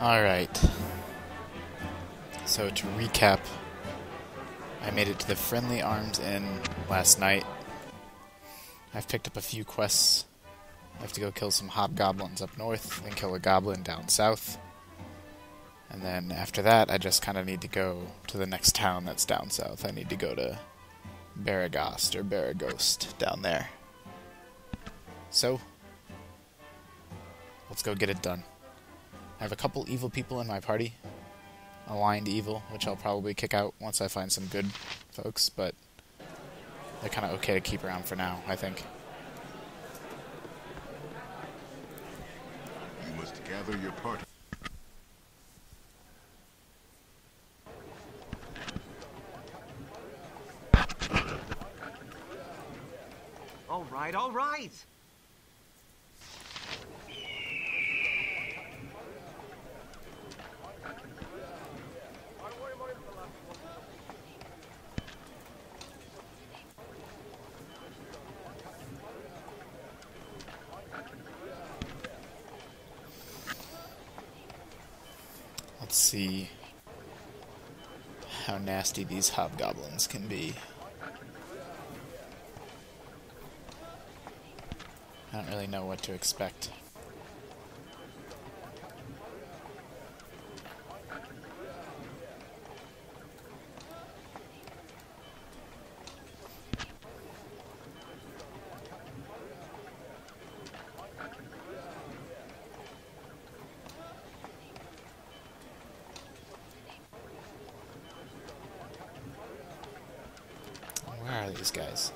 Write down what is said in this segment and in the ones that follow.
Alright. So to recap, I made it to the Friendly Arms Inn last night. I've picked up a few quests. I have to go kill some hobgoblins up north, and kill a goblin down south. And then after that, I just kind of need to go to the next town that's down south. I need to go to Beregost, or Beregost, down there. So, let's go get it done. I have a couple evil people in my party. Aligned evil, which I'll probably kick out once I find some good folks, but they're kind of okay to keep around for now, I think. You must gather your party. All right. Let's see how nasty these hobgoblins can be. I don't really know what to expect. Where are these guys?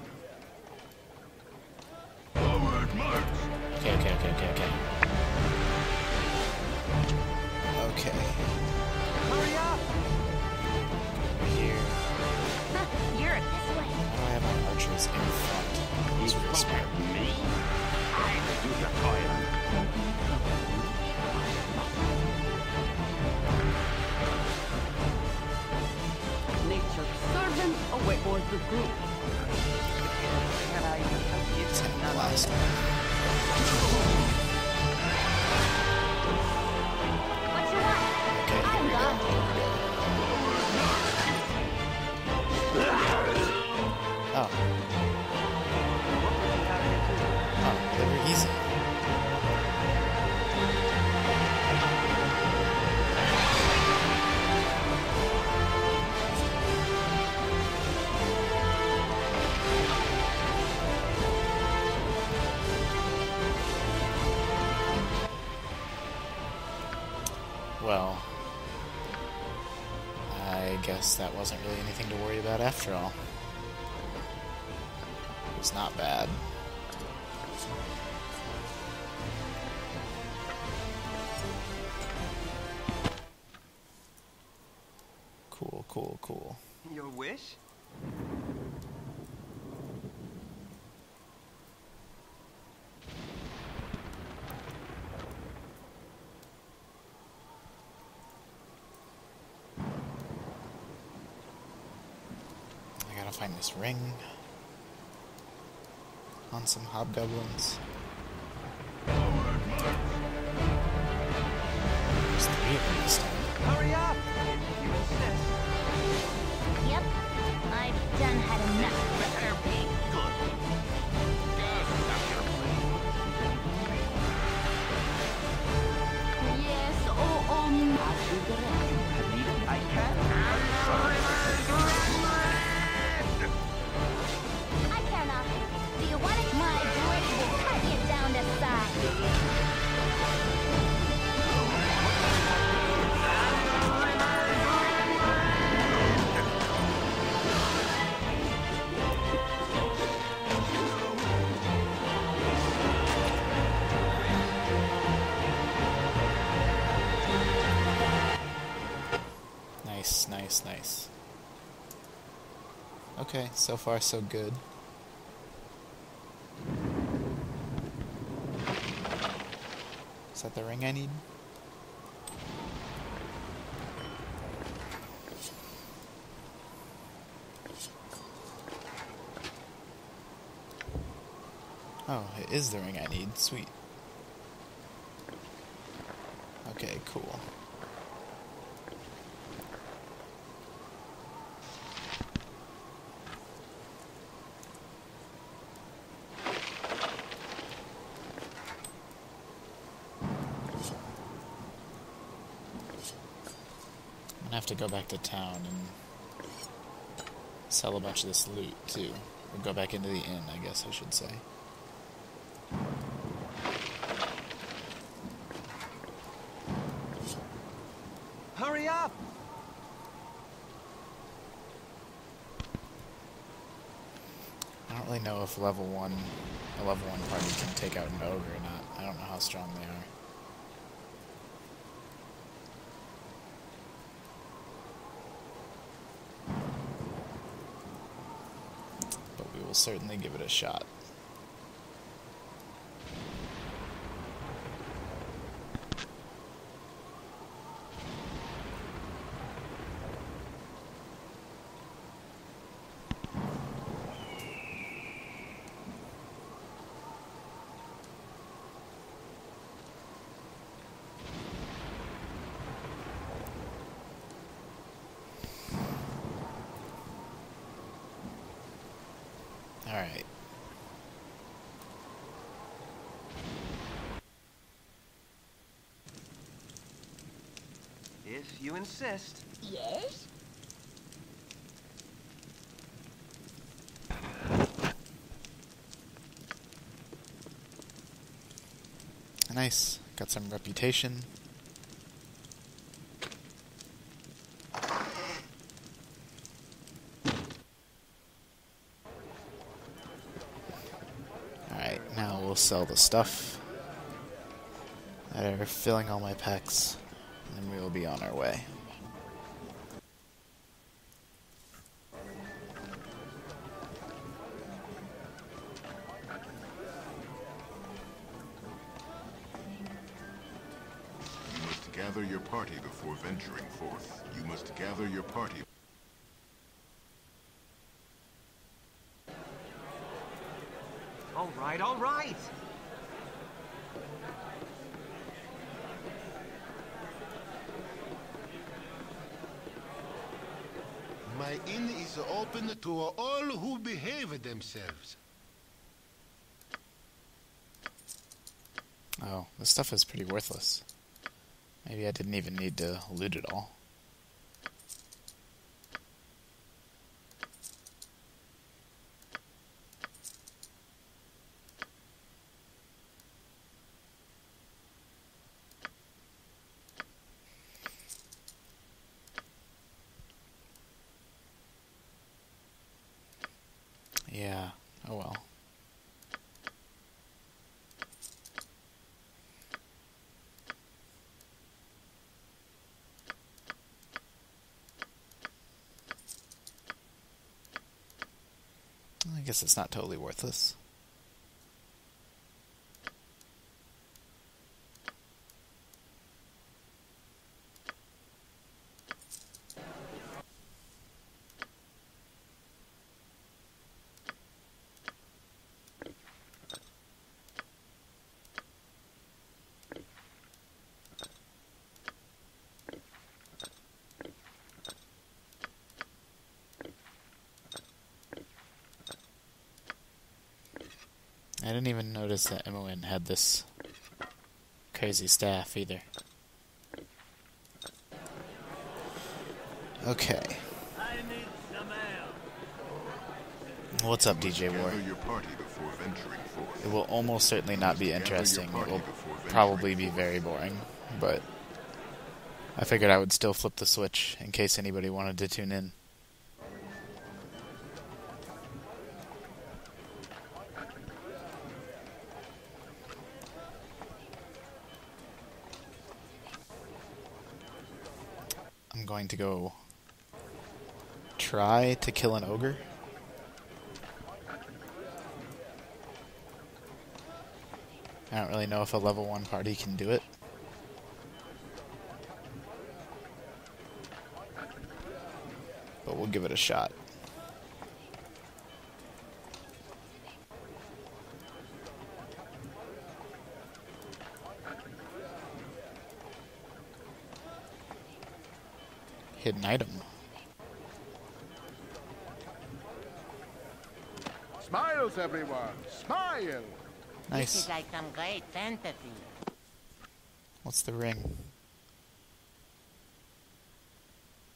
Okay. Hurry up! Over here. You're this way. Why do I have my archers in front? These real smart. Me? I do the toil. Nature's servant away for the group. Can I give Let's hit some the last one. What you want? Okay, here we go. Oh. Oh, they were easy. Well, I guess that wasn't really anything to worry about after all. It was not bad. Cool, cool, cool. Your wish? I gotta find this ring on some hobgoblins. There's 3 of them this time. Hurry up! If you insist. Yep. I've done had enough. Better be good. Yes, as you direct. I can. I cannot. Do you want it? My blade will cut you down to size. Nice, nice, nice. Okay, so far so good. Is that the ring I need? Oh, it is the ring I need. Sweet. Okay, cool. gonna have to go back to town and sell a bunch of this loot, too. Or go back into the inn, I guess I should say. Hurry up! I don't really know if a level 1 party can take out an ogre or not. I don't know how strong they are. But we will certainly give it a shot. Alright. If you insist. Yes? Nice. Got some reputation. Alright, now we'll sell the stuff that are filling all my packs, and we will be on our way. You must gather your party before venturing forth. You must gather your party. All right, all right. My inn is open to all who behave themselves. Oh, this stuff is pretty worthless. Maybe I didn't even need to loot it all. Yeah, oh well. I guess it's not totally worthless. I didn't even notice that MON had this crazy staff either. Okay. What's up, DJ War? Gather your party before venturing forth. It will almost certainly not be interesting. It will probably be very boring, but I figured I would still flip the switch in case anybody wanted to tune in. I'm going to go try to kill an ogre. I don't really know if a level 1 party can do it. But we'll give it a shot. Hidden item. Smiles, everyone! Smile! Nice. This is like some great fantasy. What's the ring?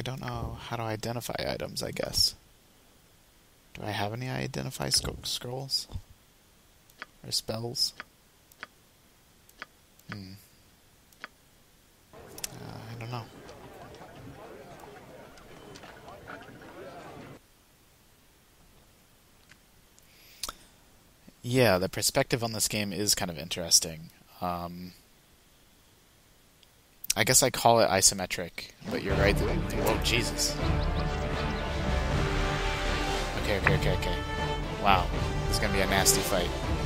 I don't know how to identify items, I guess. Do I have any identify scrolls? Or spells? I don't know. Yeah, the perspective on this game is kind of interesting. I guess I call it isometric, but you're right. Whoa, Jesus. Okay. Wow, this is gonna be a nasty fight.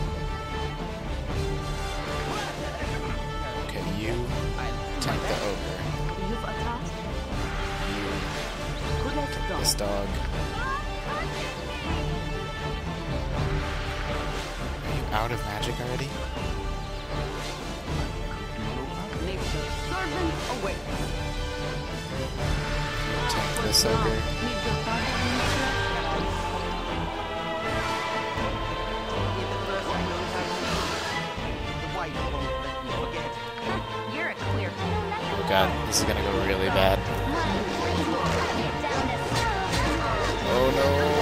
Okay, you tank the ogre. You've attacked. You Correct take dog. this dog. Are you out of magic already? Nature's servant awaits. Tank this ogre. Need your father in the church? The white won't let me forget. You're a clear. Oh god, this is gonna go really bad. Oh no!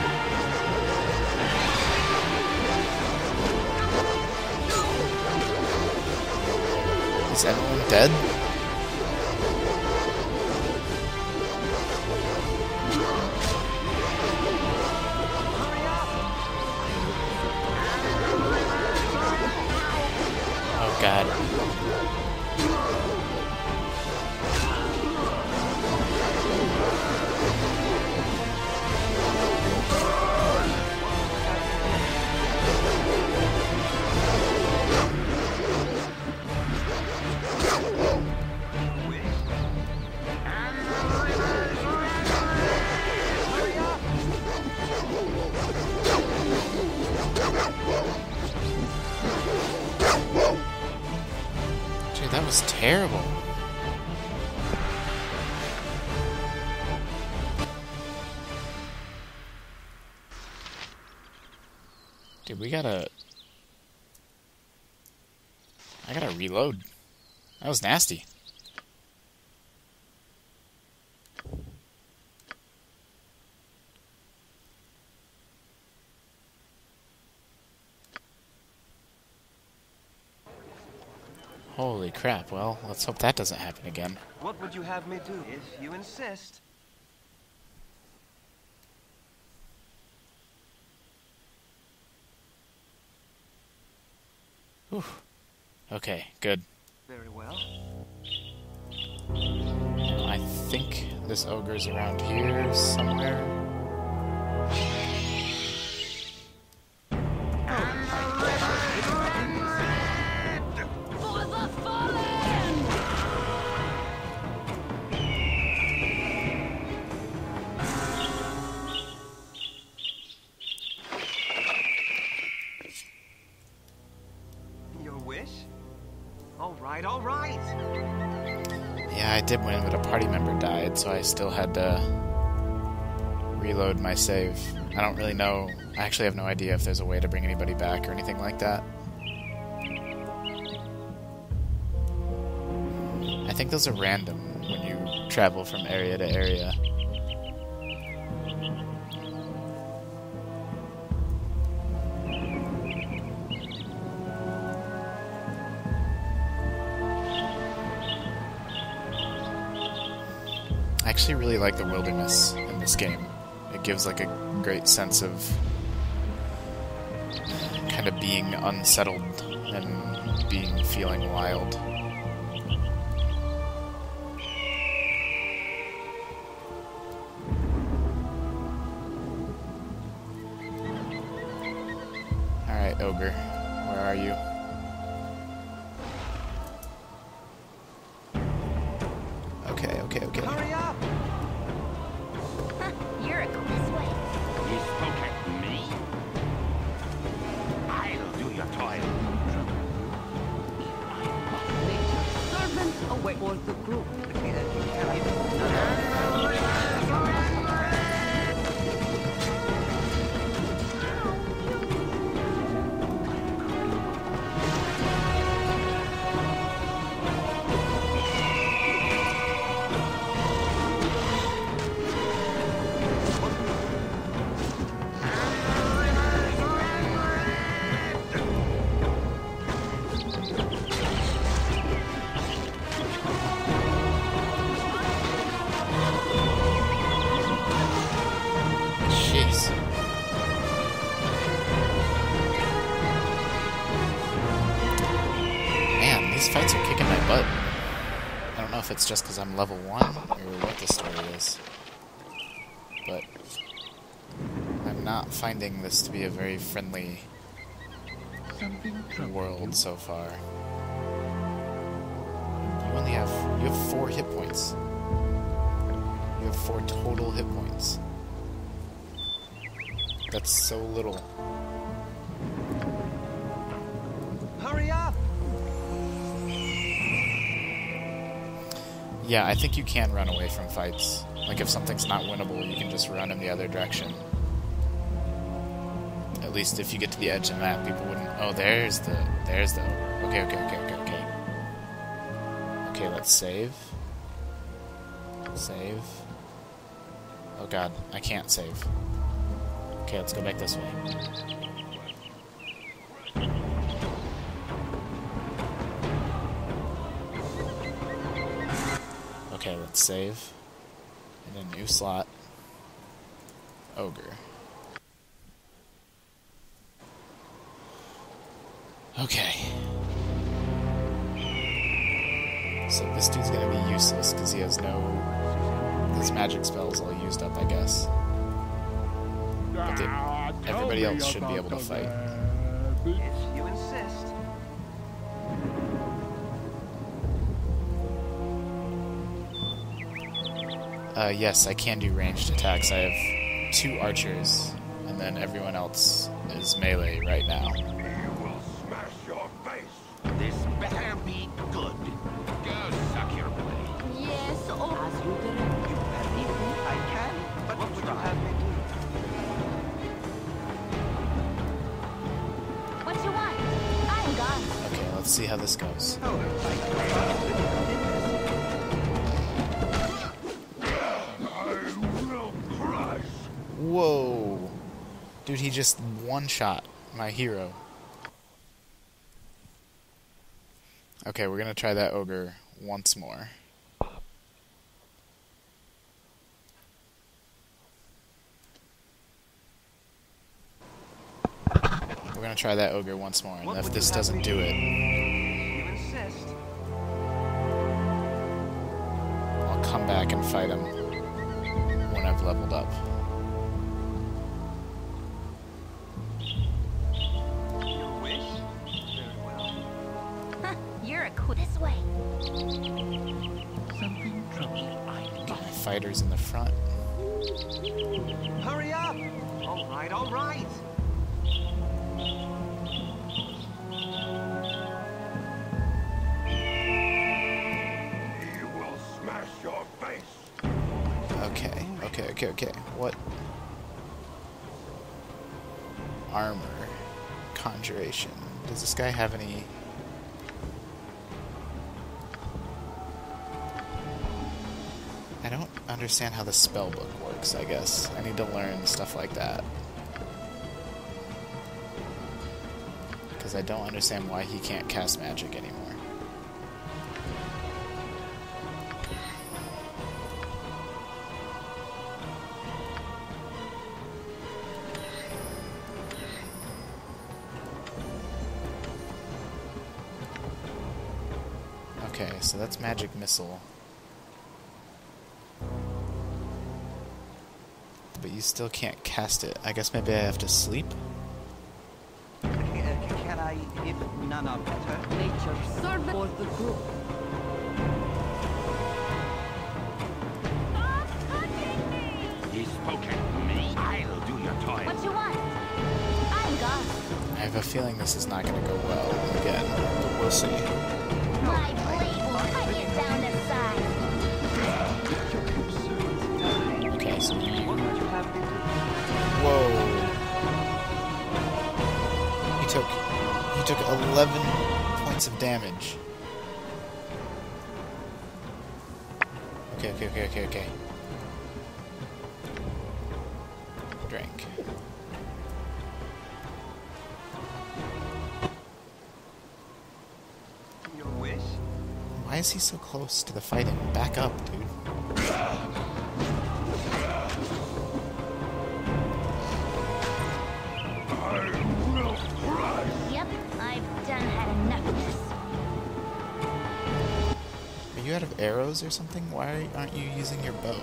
Is everyone dead? Oh god. Dude, that was terrible. Dude, I gotta reload. That was nasty. Holy crap, well, let's hope that doesn't happen again. What would you have me do? If you insist. Whew. Okay, good. Very well. I think this ogre's around here somewhere. For the fallen! Your wish? All right. Yeah, I did win, but a party member died, so I still had to reload my save. I don't really know. I actually have no idea if there's a way to bring anybody back or anything like that. I think those are random when you travel from area to area. I actually really like the wilderness in this game. It gives like a great sense of kind of being unsettled and feeling wild. Alright, ogre, where are you? Okay. Hurry up! You're a close way. You spoke at me? I'll do your toil. Nature's servant awaits for the group. if it's just because I'm level 1 or what the story is. But I'm not finding this to be a very friendly world so far. You have 4 hit points. You have 4 total hit points. That's so little. Hurry up! Yeah, I think you can run away from fights. Like, if something's not winnable, you can just run in the other direction. At least if you get to the edge of the map, people wouldn't... Oh, there's the... Okay. Okay, let's save. Save. Oh god, I can't save. Okay, let's go back this way. Okay, let's save. In a new slot. Ogre. Okay. So this dude's gonna be useless because he has no... His magic spell's all used up, I guess. But everybody else should be able to fight. If you insist. Yes, I can do ranged attacks. I have 2 archers, and then everyone else is melee right now. You will smash your face. This better be good. Go suck your blade. Yes, oh, as you direct. You have me. I can, but what would you have me do? What you want? I'm gone. Okay, let's see how this goes. Whoa! Dude, he just one-shot my hero. Okay, we're gonna try that ogre once more. We're gonna try that ogre once more, and What if would this you have doesn't me do it, You insist. I'll come back and fight him when I've leveled up. Your wish? Very well. Huh, you're a this way. Get my fighters in the front. Hurry up! All right. You will smash your face. Okay. What? Armor. Conjuration. Does this guy have any... I don't understand how the spell book works, I guess. I need to learn stuff like that. Because I don't understand why he can't cast magic anymore. Okay, so that's magic missile. But you still can't cast it. I guess maybe I have to sleep? Can I, if none are better? Nature's servant for the group. Stop touching me! He spoke at me. I'll do your toil. What you want? I'm gone. I have a feeling this is not going to go well again, but we'll see. My blade will cut you down to size. Okay, so you... What would you have me do? Whoa. He took 11 points of damage. Okay. Drink. Your wish? Why is he so close to the fighting? Back up, dude. Yep, I've done had enough of this. Are you you out of arrows or something? Why aren't you using your bow?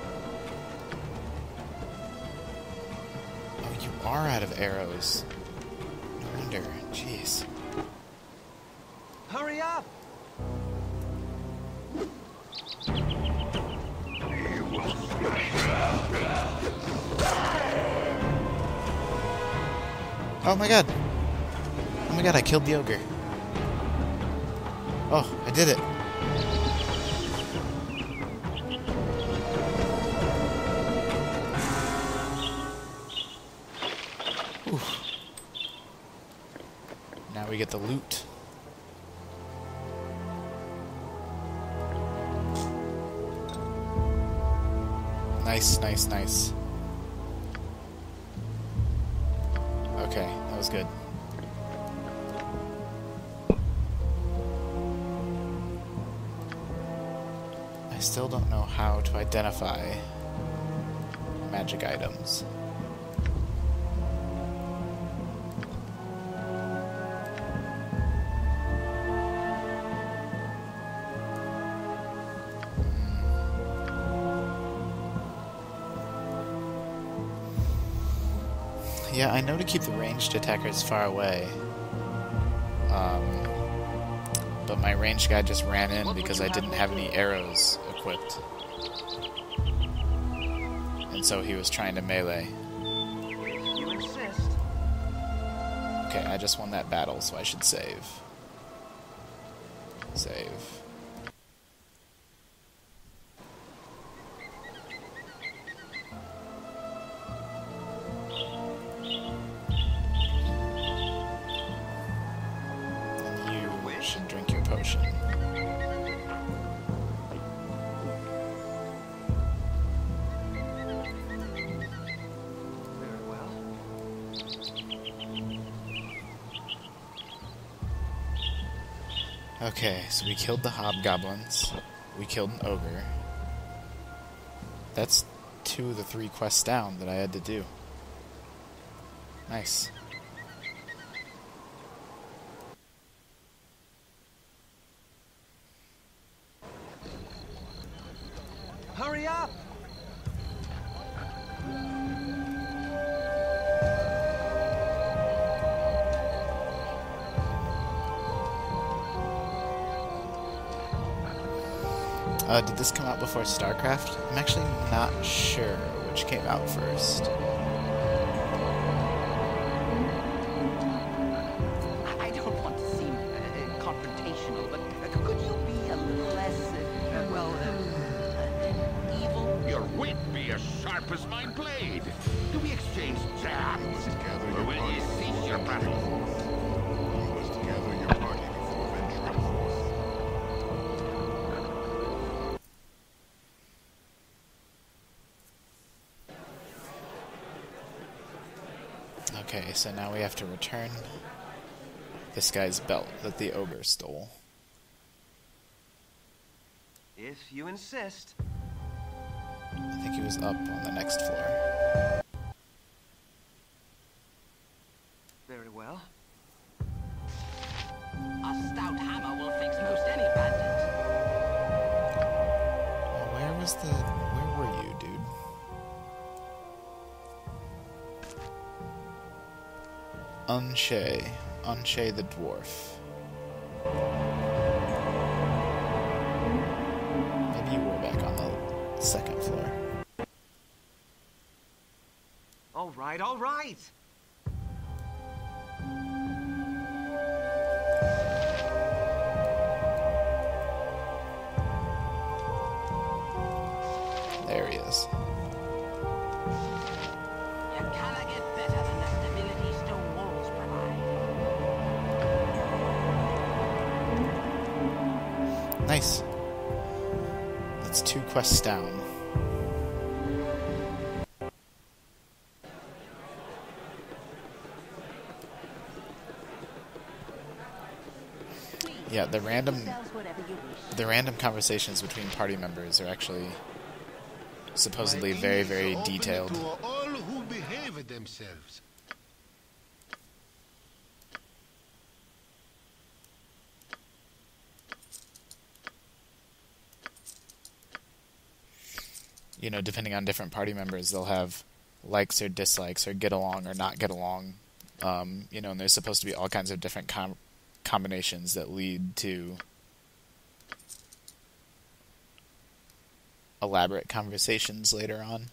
Oh, you are out of arrows. No wonder. Jeez. Hurry up! Oh my god! Oh my god, I killed the ogre. Oh, I did it. Oof. Now we get the loot. Nice, nice, nice. Okay, that was good. I still don't know how to identify magic items. Yeah, I know to keep the ranged attackers far away. But my ranged guy just ran in because I didn't have any arrows equipped. And so he was trying to melee. You insist. Okay, I just won that battle, so I should save. Save. Should drink your potion. Very well. Okay, so we killed the hobgoblins. We killed an ogre. That's 2 of the 3 quests down that I had to do. Nice. Hurry up! Did this come out before StarCraft? I'm actually not sure which came out first. I don't want to seem confrontational, but could you be a little less, evil? Your wit be as sharp as my blade. Do we exchange jabs? Or will ye cease your battle? You must gather your party before venturing forth. Okay, so now we have to return this guy's belt that the ogre stole. If you insist. I think he was up on the next floor. Very well. A stout hammer will fix most any bandit. Where were you, dude? Unshay the dwarf. Maybe you were back on the second floor. All right, all right. There he is. You cannot get better than the stability stone walls provide. Nice. That's 2 quests down. Yeah, the random conversations between party members are actually supposedly very, very detailed. To all who behave themselves. you know, depending on different party members, they'll have likes or dislikes or get along or not get along. You know, and there's supposed to be all kinds of different combinations that lead to elaborate conversations later on.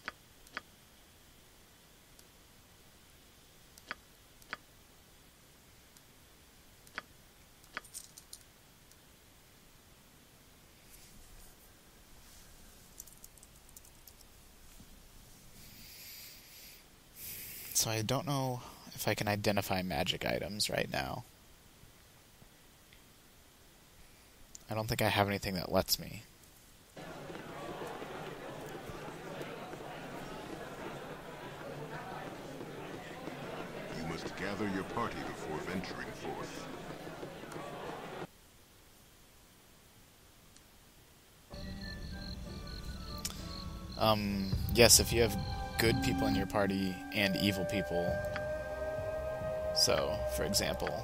So I don't know if I can identify magic items right now. I don't think I have anything that lets me. You must gather your party before venturing forth. Yes, if you have good people in your party and evil people. So, for example,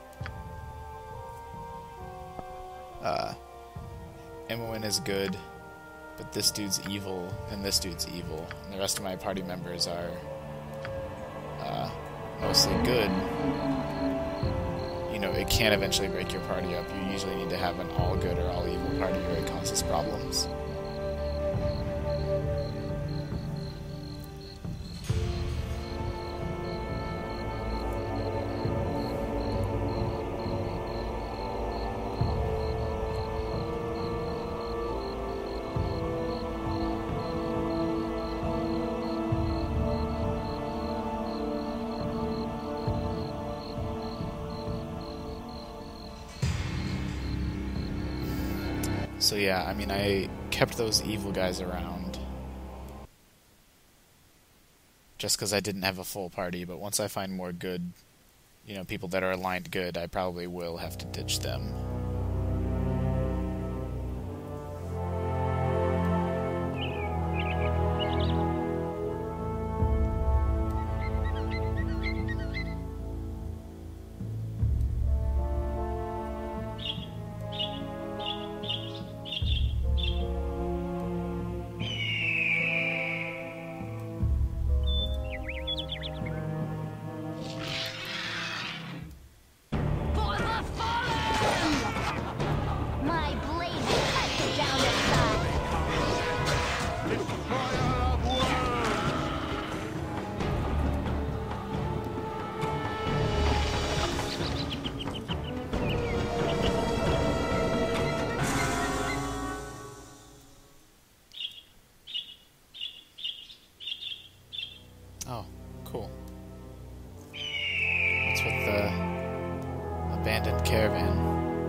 Imoen is good, but this dude's evil, and this dude's evil, and the rest of my party members are mostly good. You know, it can eventually break your party up. You usually need to have an all good or all evil party, or it causes problems. So yeah, I mean, I kept those evil guys around just because I didn't have a full party, but once I find more good, you know, people that are aligned good, I probably will have to ditch them. My blade will cut you down to size. Oh, cool. What's with the abandoned caravan?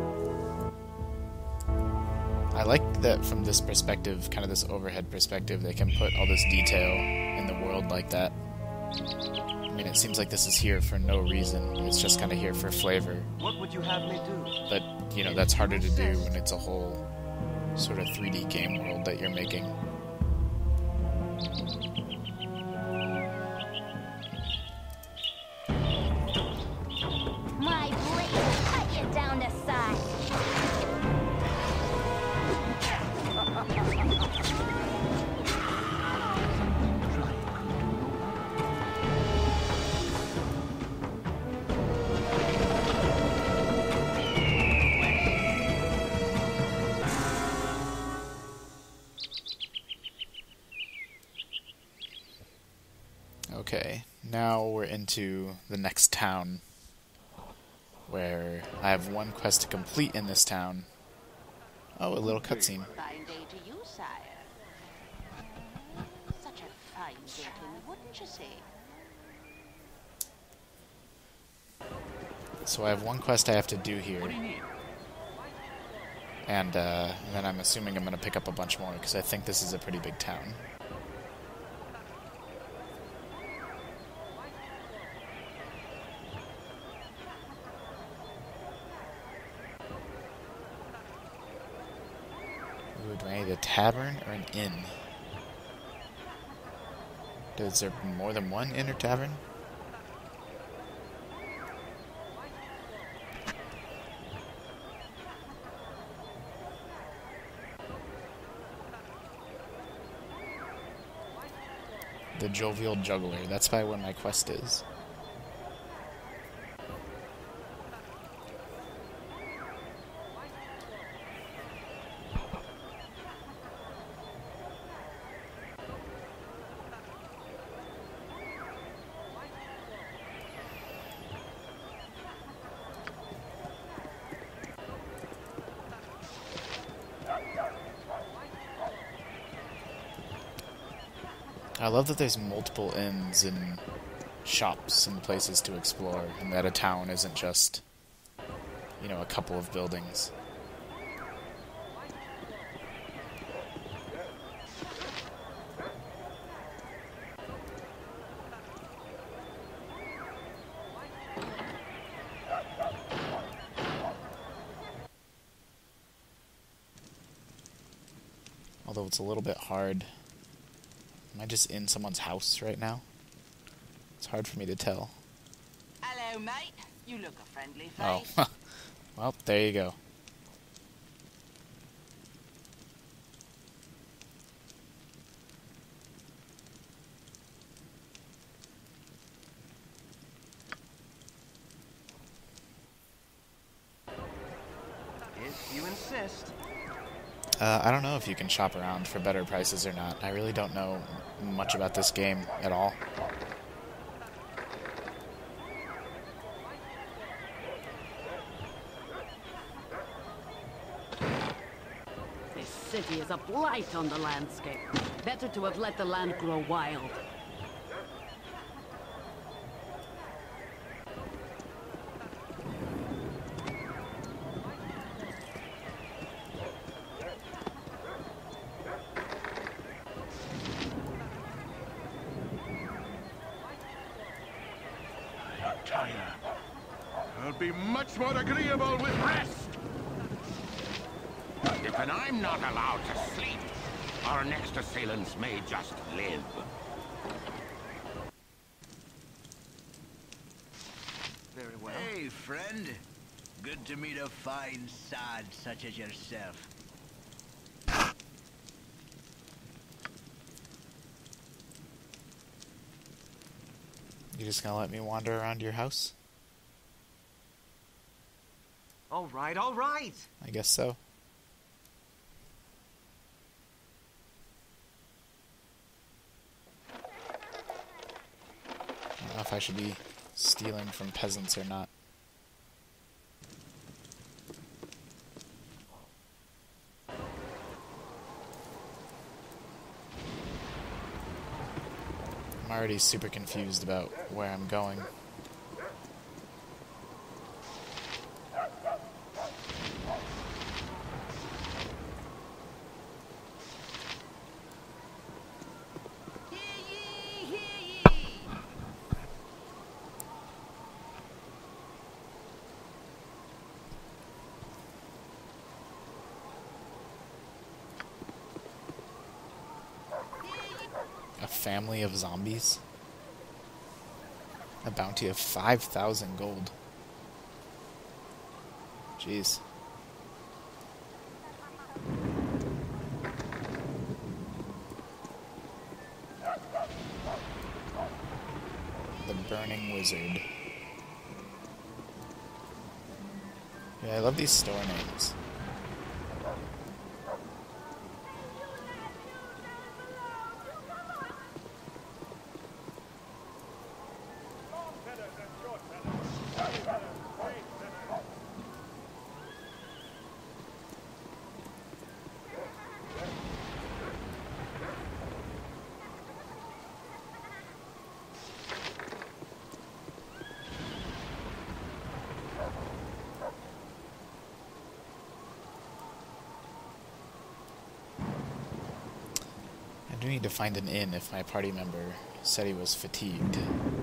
I like that from this perspective, kind of this overhead perspective, they can put all this detail in the world like that. I mean, it seems like this is here for no reason. It's just kind of here for flavor. What would you have me do? But, you know, that's harder to do when it's a whole sort of 3D game world that you're making. My blade will cut you down to size. Okay, now we're into the next town, where I have one quest to complete in this town. Oh, a little cutscene. Fine day to you, sire. Such a fine gentleman, wouldn't you say? So I have one quest I have to do here. And then I'm assuming I'm going to pick up a bunch more, because I think this is a pretty big town. Ooh, do I need a tavern or an inn? Is there more than one inn or tavern? The Jovial Juggler. That's probably where my quest is. I love that there's multiple inns and shops and places to explore, and that a town isn't just, you know, a couple of buildings. Although it's a little bit hard. Am I just in someone's house right now? It's hard for me to tell. Hello, mate. You look a friendly face. Oh, well, there you go. If you insist. I don't know if you can shop around for better prices or not. I really don't know much about this game at all. This city is a blight on the landscape. Better to have let the land grow wild. I'll be much more agreeable with rest. If I'm not allowed to sleep, our next assailants may just live. Very well. Hey, friend. Good to meet a fine sod such as yourself. You just gonna let me wander around your house? All right, all right. I guess so. I don't know if I should be stealing from peasants or not. I'm already super confused about where I'm going. A family of zombies? A bounty of 5,000 gold. Jeez. The Burning Wizard. Yeah, I love these store names. I do need to find an inn if my party member said he was fatigued.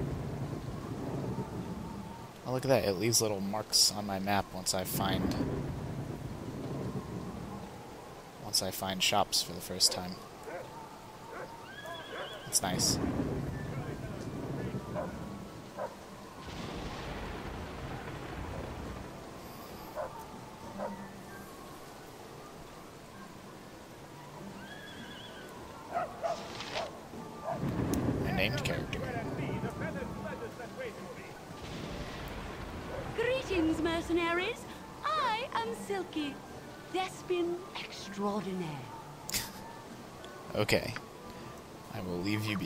Oh, look at that. It leaves little marks on my map once I find shops for the first time. It's nice. named character. Greetings, mercenaries. I am Silky, thespian extraordinaire. Okay. I will leave you be.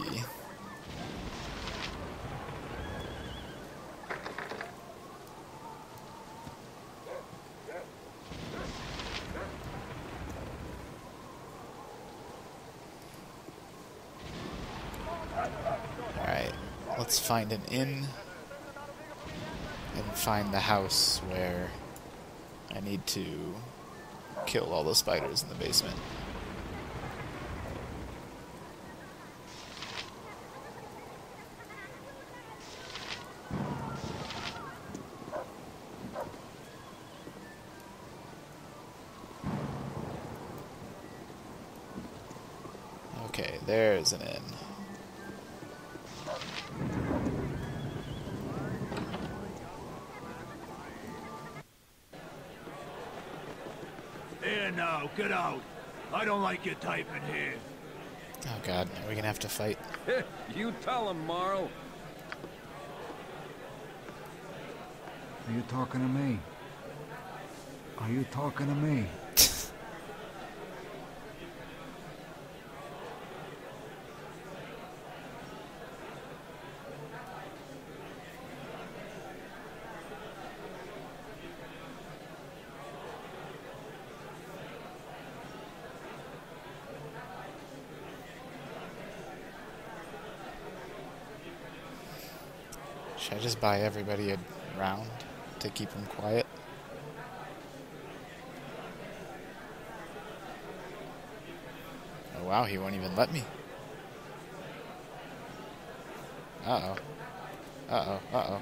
Alright, let's find an inn and find the house where I need to kill all the spiders in the basement. Okay, there's an inn. Here now, get out. I don't like your type in here. Oh god, are we gonna have to fight? You tell him, Marl. Are you talking to me? Are you talking to me? Should I just buy everybody a round to keep them quiet? Oh wow, he won't even let me. Uh-oh. Uh-oh, uh-oh.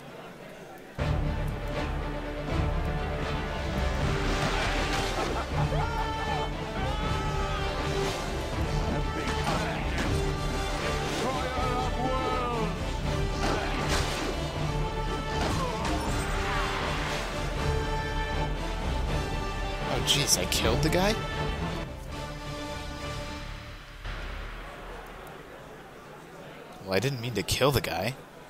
Oh jeez, I killed the guy? Well, I didn't mean to kill the guy.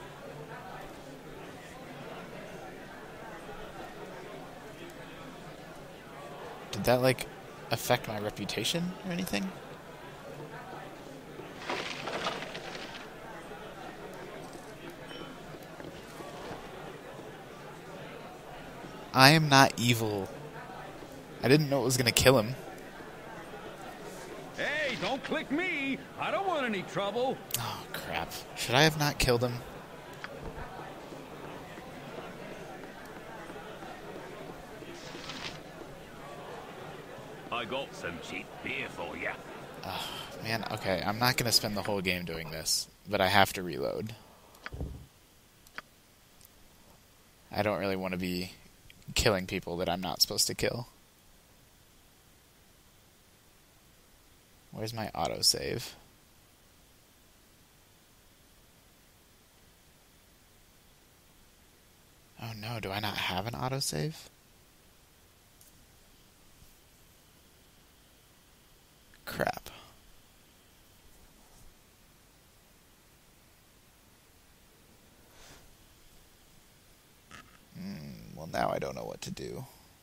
Did that, like, affect my reputation or anything? I am not evil. I didn't know it was gonna kill him. Hey, don't click me. I don't want any trouble. Oh, crap. Should I have not killed him? I got some cheap beer for you. Oh, man, okay. I'm not gonna spend the whole game doing this, but I have to reload. I don't really want to be killing people that I'm not supposed to kill. Where's my autosave? Oh no, do I not have an autosave? Crap. Well, now I don't know what to do.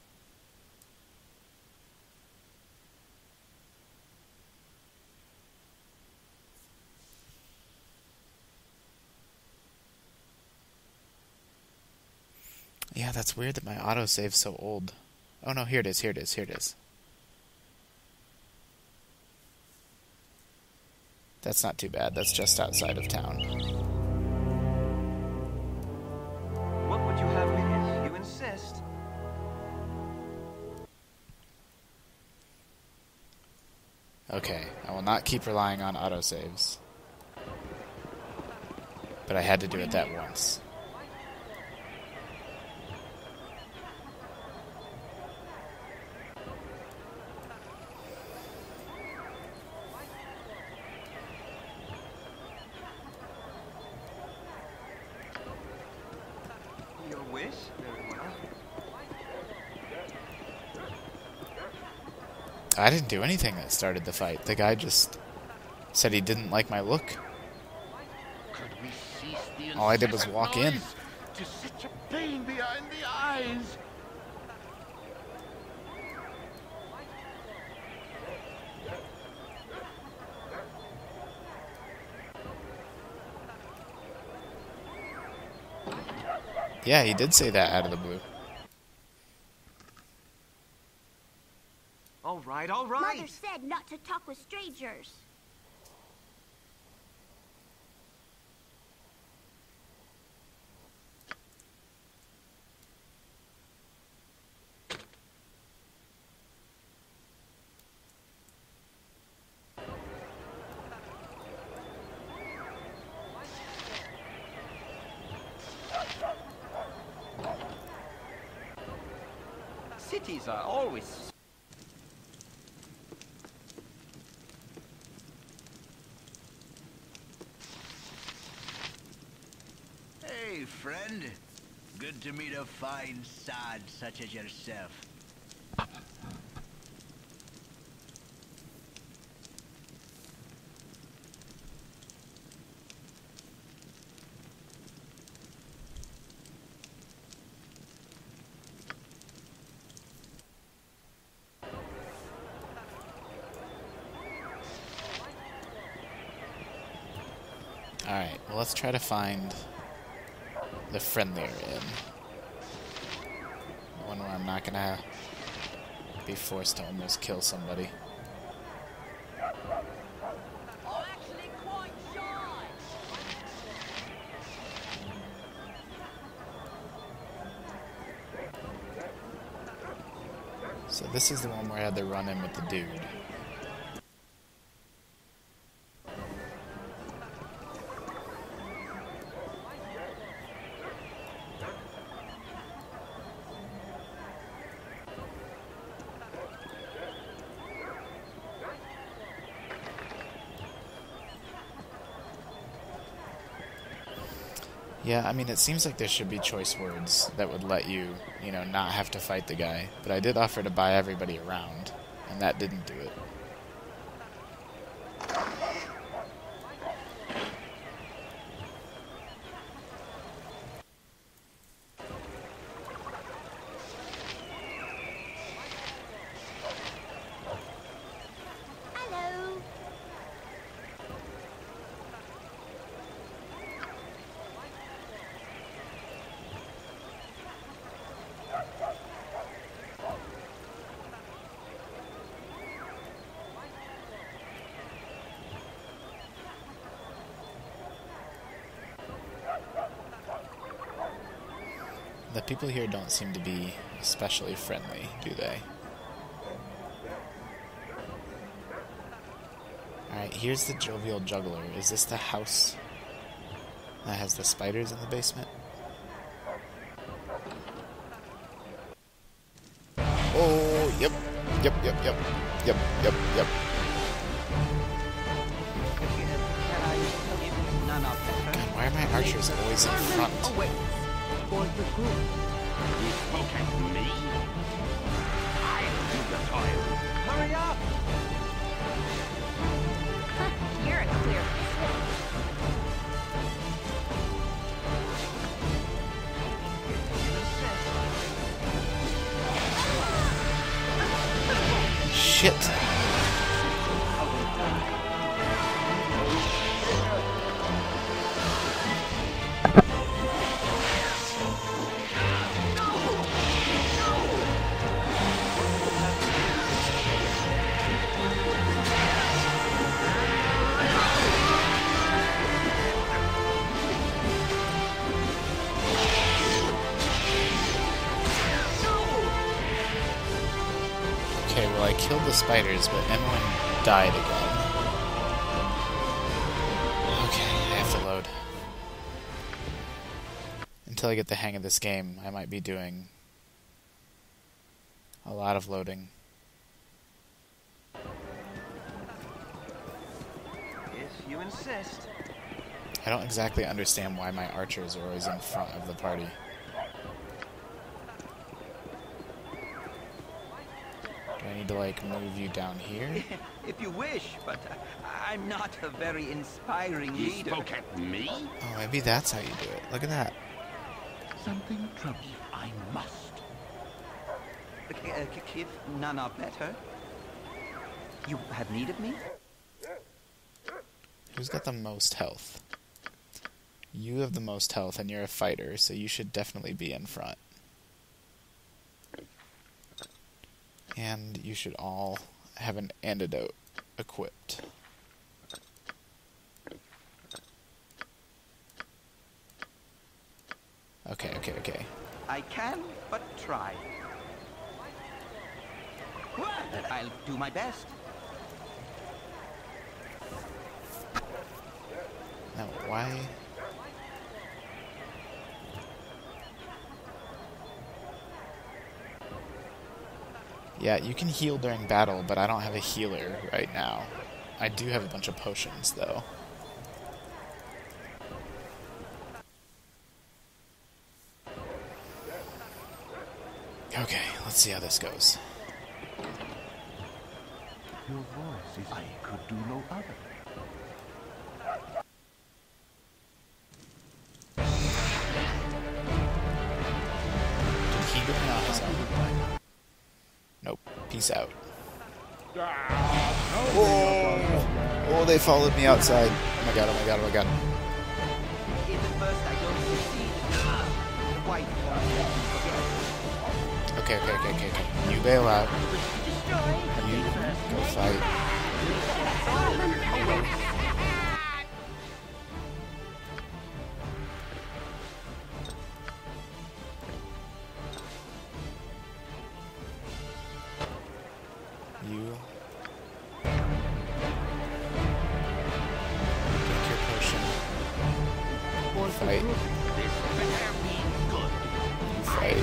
Yeah, that's weird that my autosave's so old. Oh no, here it is, here it is, here it is. That's not too bad, that's just outside of town. What would you have me if you insist? Okay, I will not keep relying on autosaves. But I had to do it that once. Your wish? Very well. I didn't do anything that started the fight. The guy just said he didn't like my look. Could we cease the All I did was incessant walk in. noise? 'Tis such a pain behind the eyes. Yeah, he did say that out of the blue. All right, all right. Mother said not to talk with strangers. Cities are always... Hey, friend. Good to meet a fine sod such as yourself. Alright, well, let's try to find the friendlier inn. One where I'm not gonna be forced to almost kill somebody. So this is the one where I had to run in with the dude. Yeah, I mean, it seems like there should be choice words that would let you, not have to fight the guy. But I did offer to buy everybody around, and that didn't do it. Hello. The people here don't seem to be especially friendly, do they? Alright, here's the jovial juggler. Is this the house that has the spiders in the basement? Oh, yep. Yep. God, why are my archers always in front? For the group. You spoke at me? I'll do the toil. Hurry up! You're a clear Shit! Okay, well, I killed the spiders, but Emily died again. Okay, I have to load. Until I get the hang of this game, I might be doing a lot of loading. If you insist. I don't exactly understand why my archers are always in front of the party. Do I need to, like, move you down here? If you wish, but I'm not a very inspiring You leader. spoke at me? Oh, maybe that's how you do it. Look at that. Something troubles you. I must. If none are better, you have need of me? Who's got the most health? You have the most health, and you're a fighter, so you should definitely be in front. And you should all have an antidote equipped. Okay. I can but try. I'll do my best. Now, why? Yeah, you can heal during battle, but I don't have a healer right now. I do have a bunch of potions, though. Okay, let's see how this goes. Your voice is I could do no other. Did he go on his own? Nope. Peace out. Oh, they followed me outside. Oh my god. If at first I don't succeed, the white Okay. You bail out. You go fight. You take your potion. Fight. This better be good. You fight.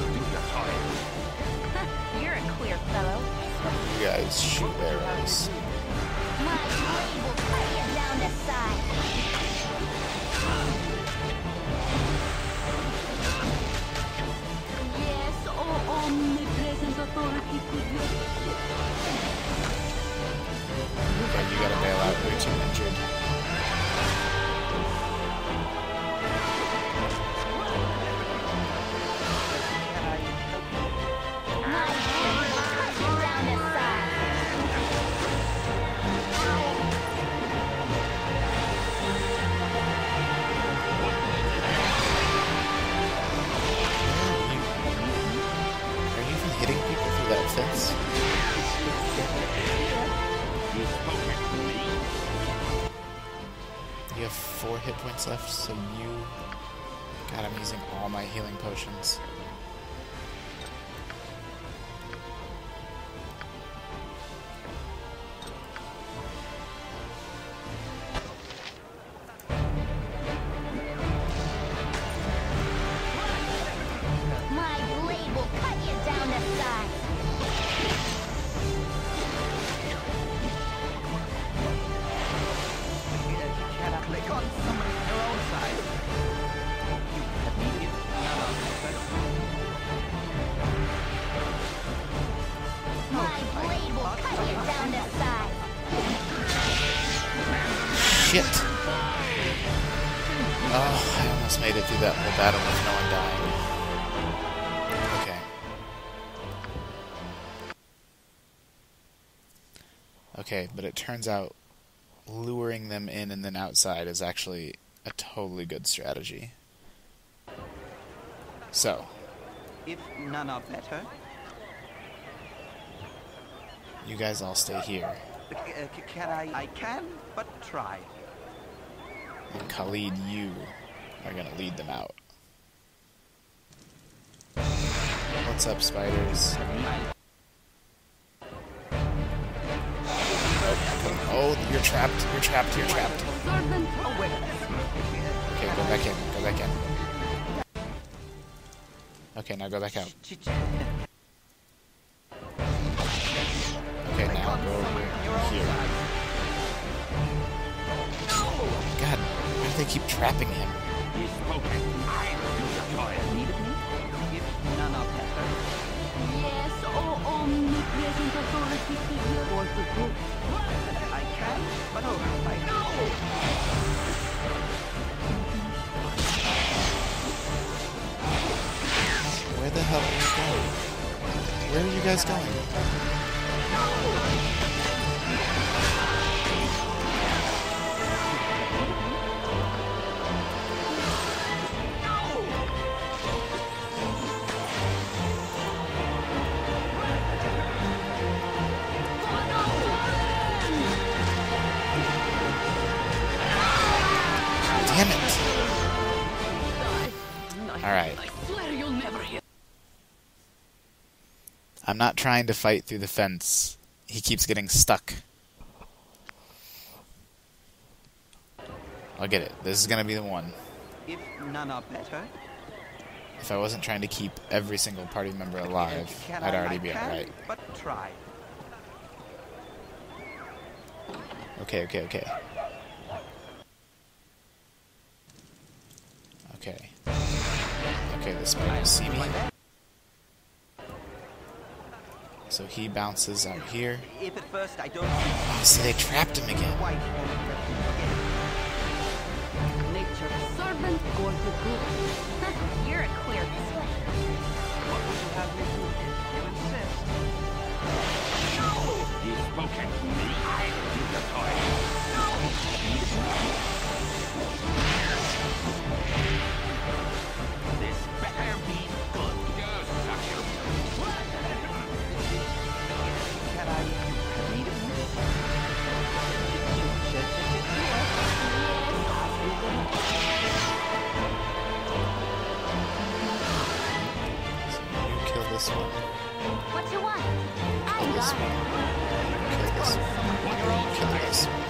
You're a queer fellow. You guys shoot arrows. My blade will cut you down to size. Yes, oh omnipresent authority could you. Okay, you gotta bail out. You're too injured. My blade will cut you down to size. Are you even hitting people through that fence? You spoke at me? You have 4 hit points left, so you... God, I'm using all my healing potions. My blade will cut you down to size. Can I click on someone your own side? You have need of My blade will cut you down to size. Shit! Oh, I almost made it through that whole battle with no one dying. Okay. Okay, but it turns out luring them in and then outside is actually a totally good strategy. So, If none are better, you guys all stay here. can I can but try. And Khalid, you are gonna lead them out. What's up, spiders? Oh, you're trapped. Servant Okay, go back in. Okay, now go back out. Okay, now go over here. God, why do they keep trapping him? You spoke at me. I'll do the toil. Need of me? If none are better, Yes, oh omnipresent authority For the group. I can, but oh, I know. Where the hell are you going? Where are you guys going? Damn it! Alright. I swear you'll never hear. I'm not trying to fight through the fence. He keeps getting stuck. I'll get it. This is gonna be the one. If none are better, If I wasn't trying to keep every single party member alive, I'd already be alright. But try. Okay. Okay. Okay, this might see me. So he bounces out here. If at first I don't Oh, see, they trapped him again. quite Nature's servant or the group. You're a clear sweat. what would you have me do? You insist. You spoken to me. I will use the toy. This better be good. Go suck your... Can I read it? You kill this one. What you want? I Kill this got one. Kill this one. Kill this one.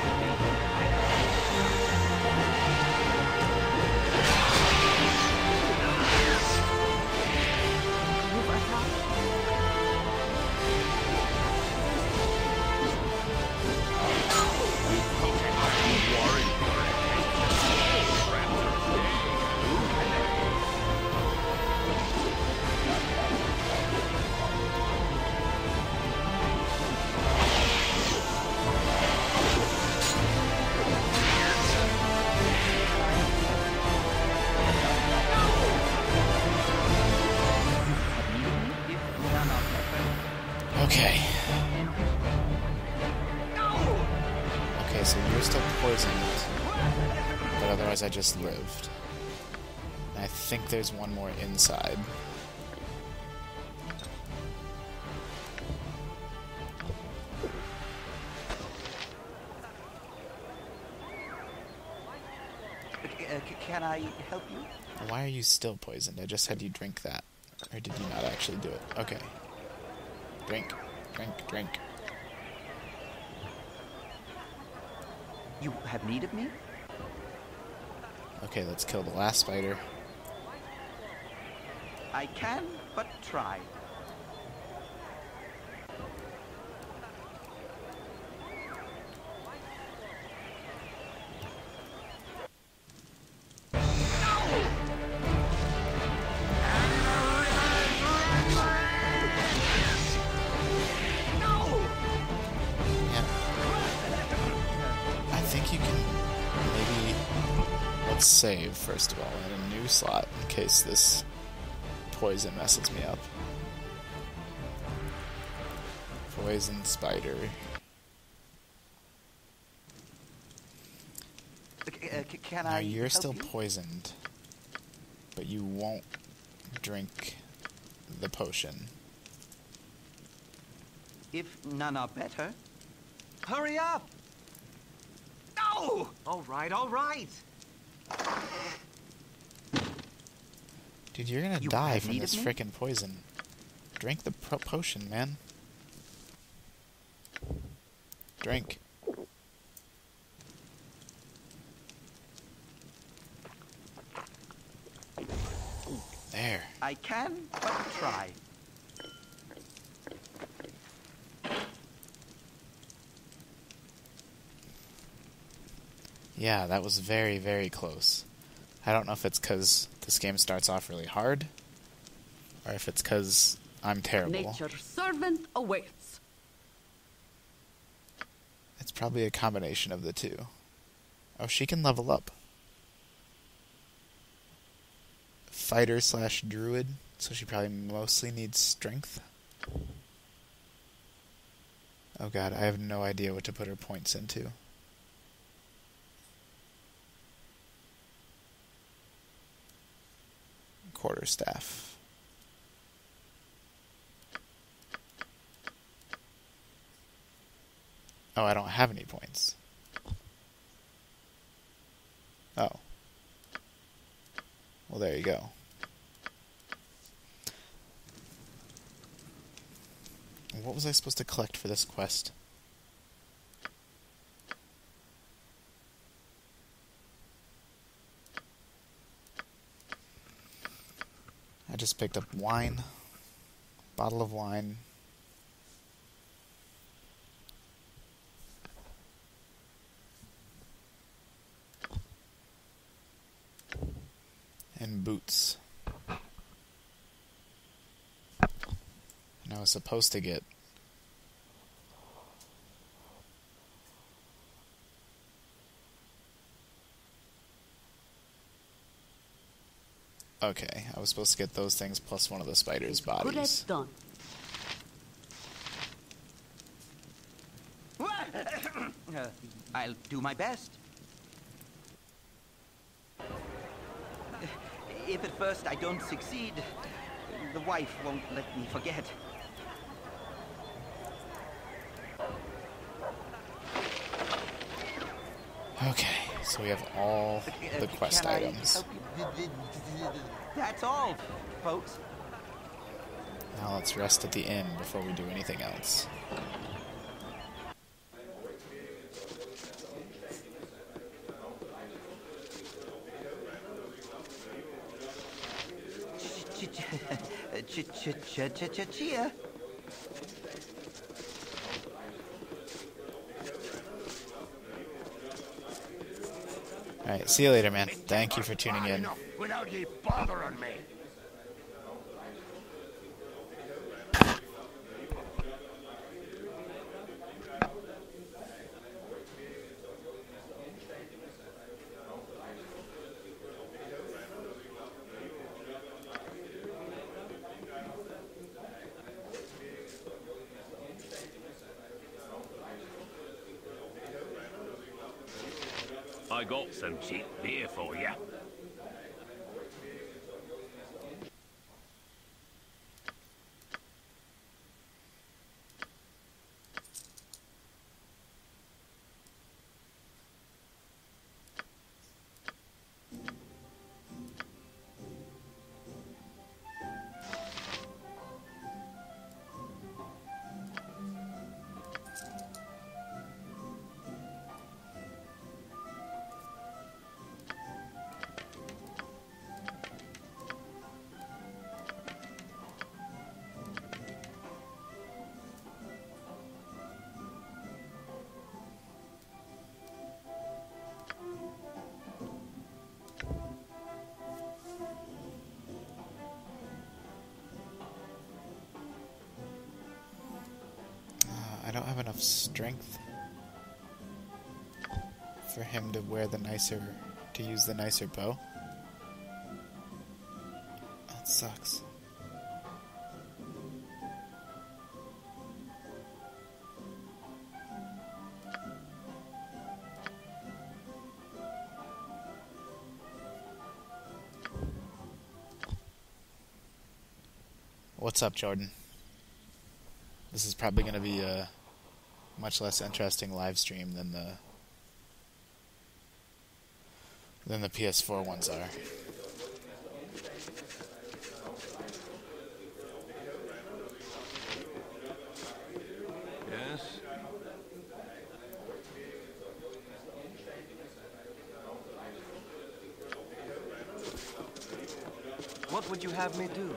Okay. Okay, so you're still poisoned, but otherwise I just lived. I think there's one more inside. Can I help you? Why are you still poisoned? I just had you drink that. Or did you not actually do it? Okay. Drink. Drink. Drink. You have need of me? Okay, let's kill the last spider. I can, but try. Yeah. I think you can maybe... Let's save, first of all, in a new slot in case this poison messes me up. Poison spider. Can Now I you're help still you? poisoned, but you won't drink the potion. If none are better, hurry up! No! All right. Dude, you're gonna You die have from need this of me? frickin' poison. Drink the potion, man. Drink. There. I can, but try. Yeah, that was very, very close. I don't know if it's because this game starts off really hard, or if it's because I'm terrible. Nature's servant awaits. Probably a combination of the two. Oh, she can level up. Fighter / druid, so she probably mostly needs strength. Oh god, I have no idea what to put her points into. Quarterstaff. Oh, I don't have any points. Oh. Well, there you go. What was I supposed to collect for this quest? I just picked up wine. Bottle of wine. And boots. And I was supposed to get okay, I was supposed to get those things plus one of the spider's bodies. Done. I'll do my best. If at first I don't succeed, the wife won't let me forget. Okay, so we have all the quest Can I items. help you? That's all, folks. Now let's rest at the inn before we do anything else. Cheer. Alright, see you later, man. Thank you for tuning in. Without ye bothering me. I got some cheap beer for you. I don't have enough strength for him to wear the nicer, to use the nicer bow. That sucks. What's up, Jordan? This is probably going to be a much less interesting live stream than the PS4 ones are. Yes? What would you have me do?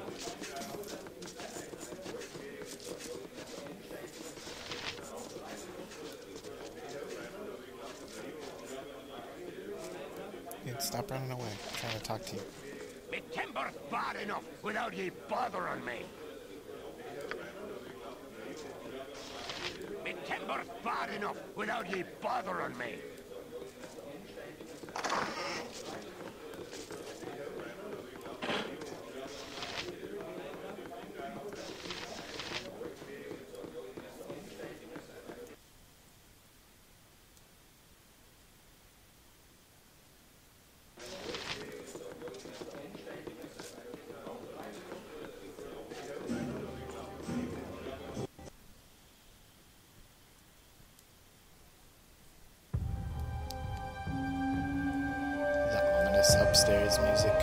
Stop running away. I'm trying to talk to you. Me timber's bad enough without ye bothering me. Me timber weather's bad enough without ye bothering me. Upstairs music.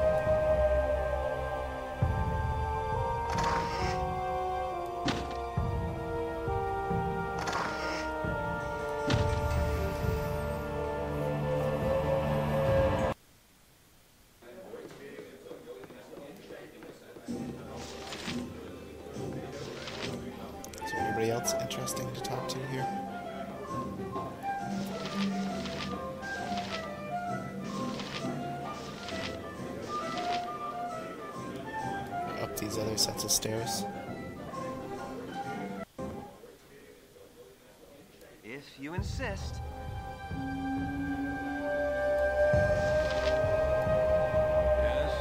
Is there anybody else interesting to talk to here? These other sets of stairs. If you insist. Yes?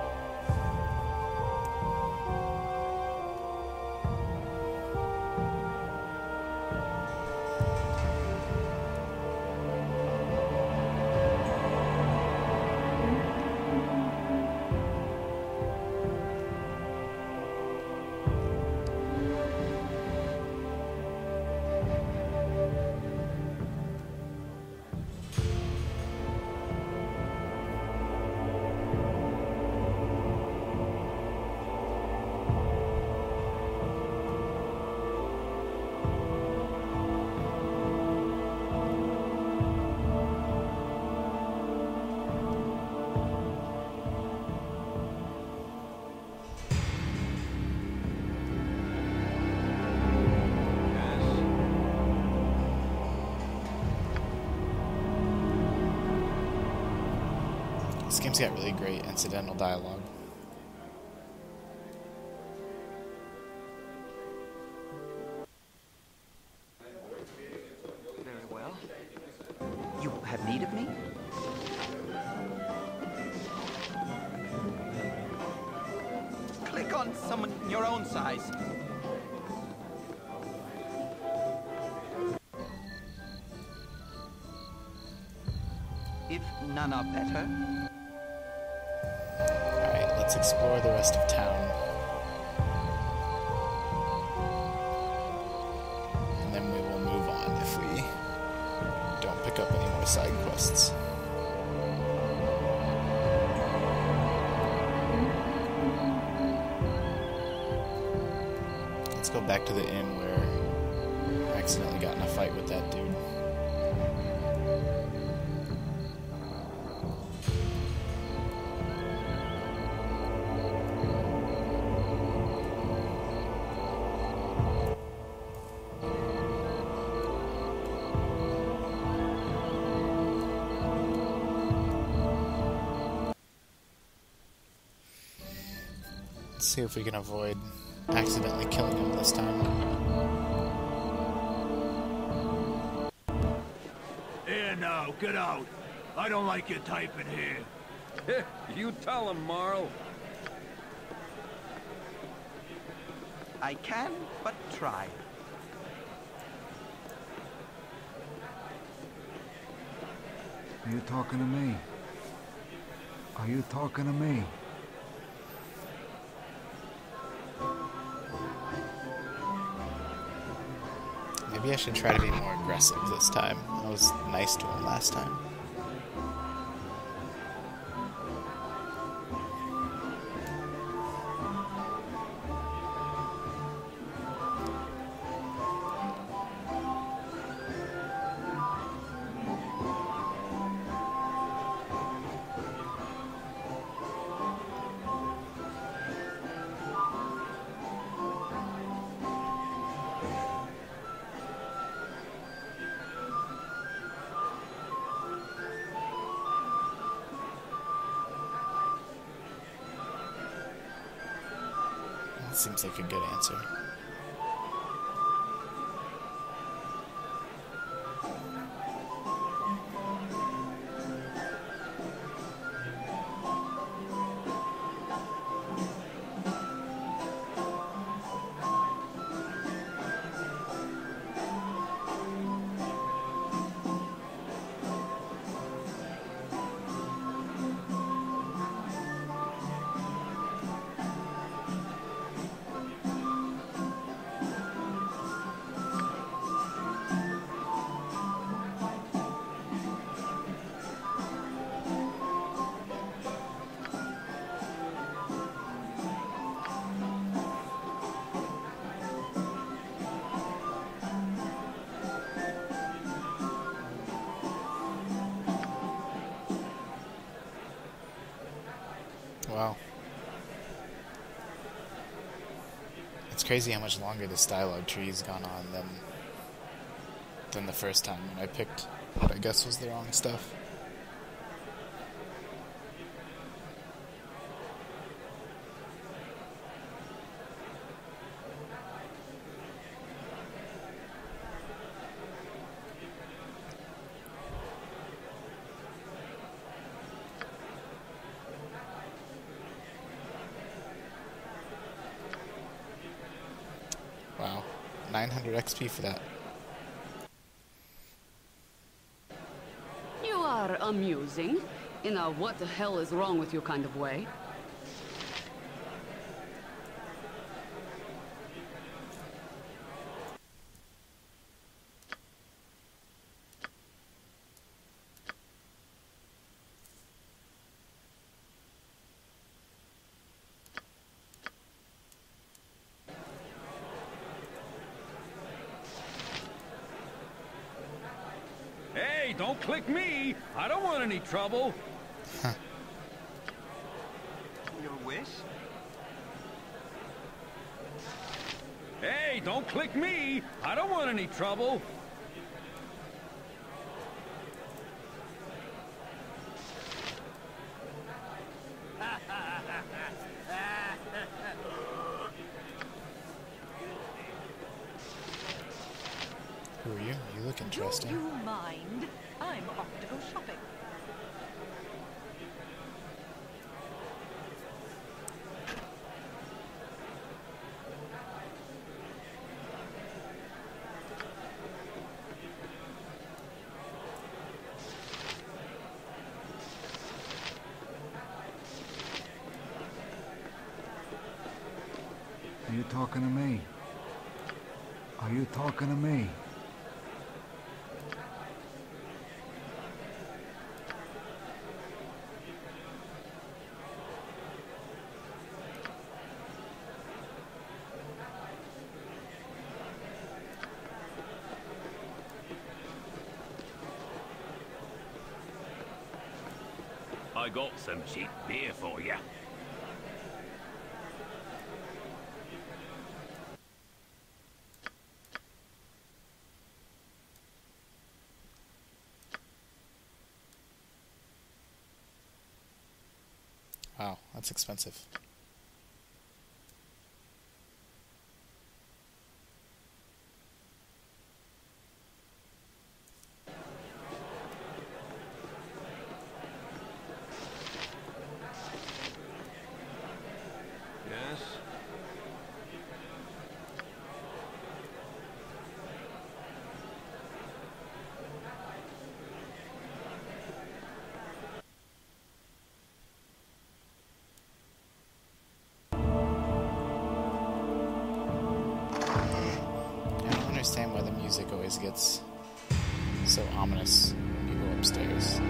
This game's got really great incidental dialogue. Very well. You have need of me? Click on someone your own size. If none are better. Alright, let's explore the rest of town. And then we will move on if we don't pick up any more side quests. Let's go back to the inn where I accidentally got in a fight with that dude. Let's see if we can avoid accidentally killing him this time. Here now, get out. I don't like your type in here. You tell him, Marl. I can but try. Are you talking to me? Are you talking to me? Maybe I should try to be more aggressive this time. I was nice to him last time. Seems like a good answer. Wow. It's crazy how much longer this dialogue tree's gone on than the first time when I picked what I guess was the wrong stuff. Wow, 900 XP for that. You are amusing, in a what the hell is wrong with you kind of way. Hey, don't click me! I don't want any trouble! Huh. Your wish? Hey, don't click me! I don't want any trouble! Who are you? You look interesting. Do you mind? I'm off to go shopping. Are you talking to me? Are you talking to me? I got some cheap beer for you. Wow, that's expensive. Yes? I don't understand why the music always gets so ominous when you go upstairs.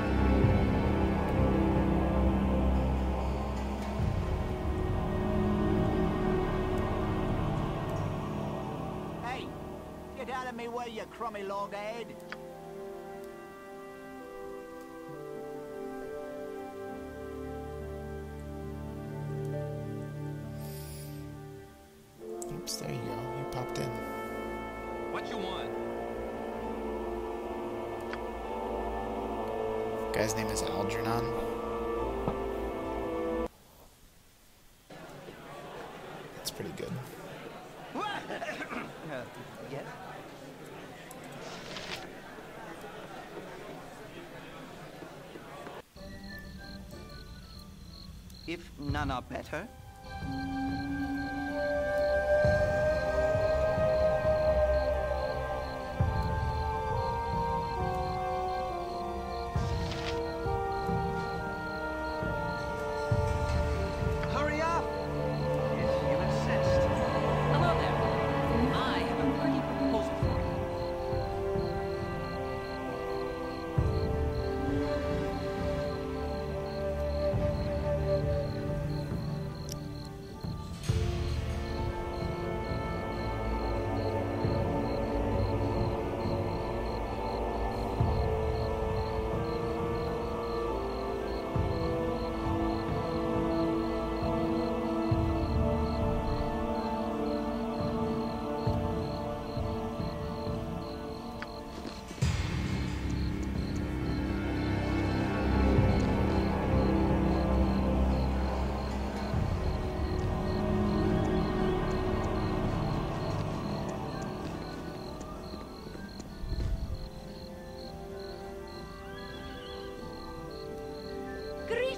Hey, get out of me way, you crummy loghead. Oops, there you go. You popped in. What you want? Guy's name is Algernon. That's pretty good. Yes? If none are better. Hurry up! If you insist. Hello there. I have a pretty proposal for you.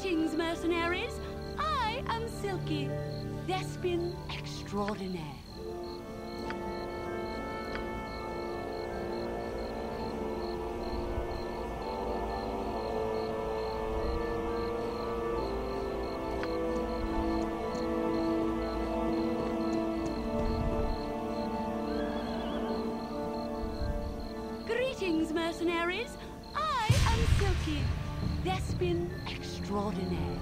Greetings, mercenaries. I am Silky, Thespian extraordinaire. Greetings, mercenaries. I am Silky, Thespian extraordinaire.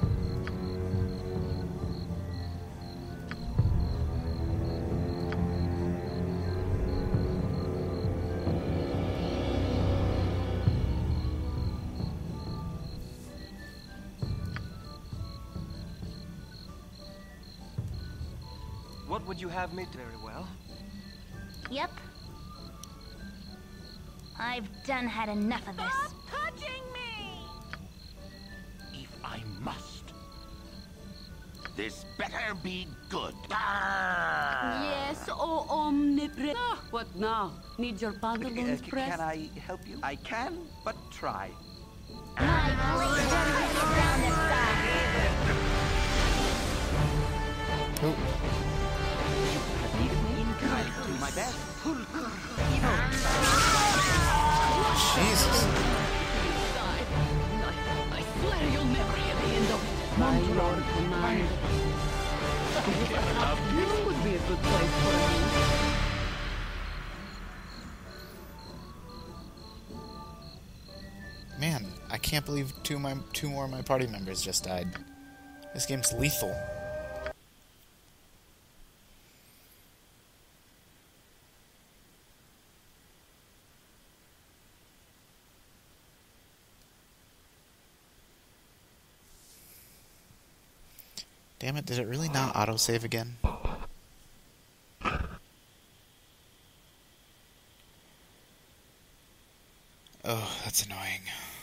What would you have me do? Very well. Yep. I've done had enough of this. Stop touching me! If I must. This better be good. Ah! Yes, oh omnipresent. Ah, what now? Need your pantaloons pressed? Can I help you? I can, but try. My blade will cut you down to size. Oh, Have needed me? I'll do my best. Jesus. I swear you'll never hear the end of it. My lord command. This would be a good place for me. Man, I can't believe two more of my party members just died. This game's lethal. Damn it, did it really not autosave again? Oh, that's annoying.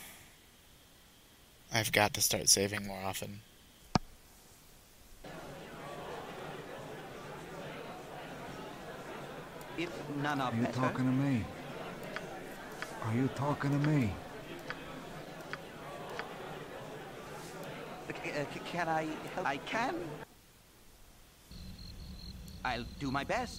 I've got to start saving more often. If none are Are you better. talking to me? Are you talking to me? Can I help? I can. I'll do my best.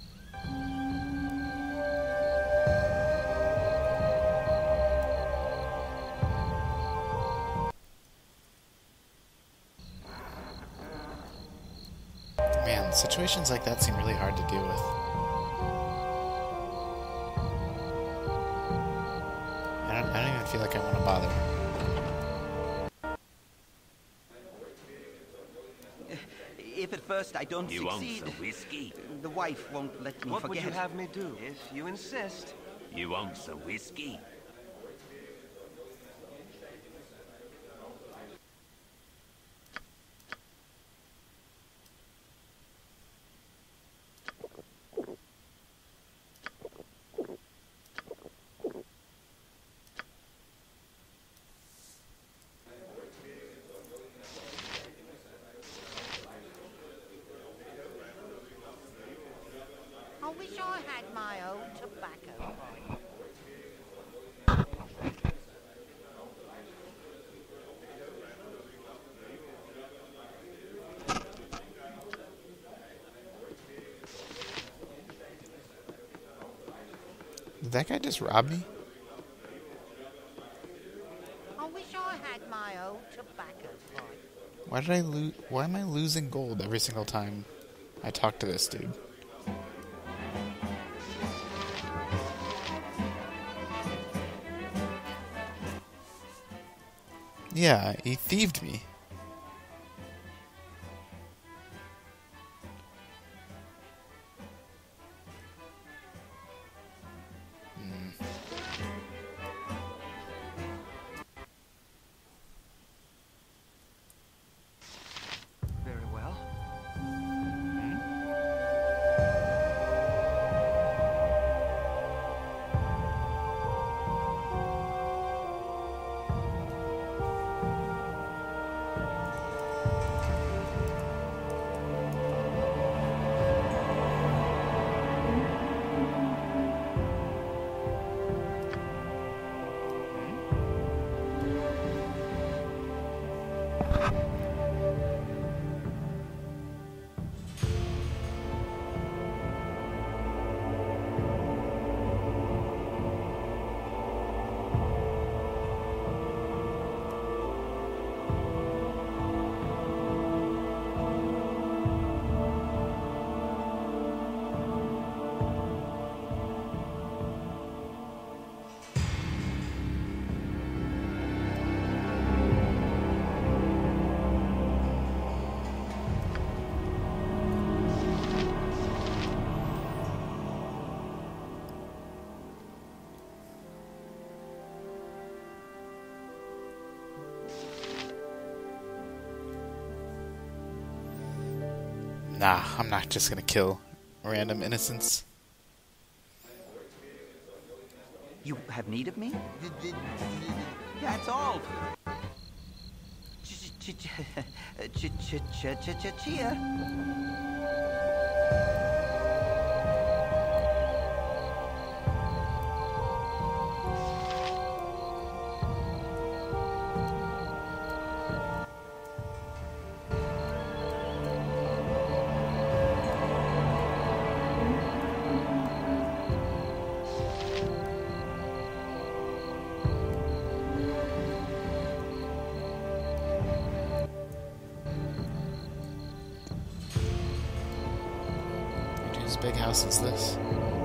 Man, situations like that seem really hard to deal with. I don't even feel like I want to bother. If at first I don't You want succeed, some whiskey? the wife won't let me What forget. would you have me do? If you insist. You want some whiskey? I wish I had my own tobacco pipe. Did that guy just rob me? I wish I had my own tobacco pipe. Why did I lose? Why am I losing gold every single time I talk to this dude? Yeah, he thieved me. Very well. Nah, I'm not just gonna kill random innocents. You have need of me? That's all. Chia. Whose big house is this?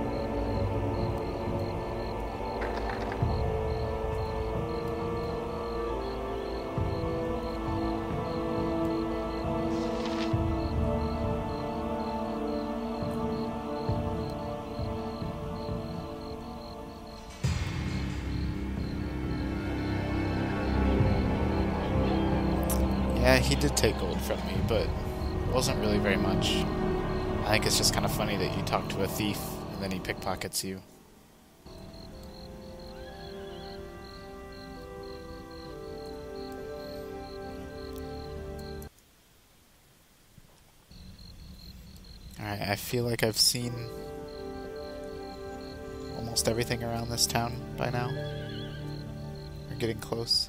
Yeah, he did take gold from me, but it wasn't really very much. I think it's just kind of funny that you talk to a thief and then he pickpockets you. Alright, I feel like I've seen almost everything around this town by now. We're getting close.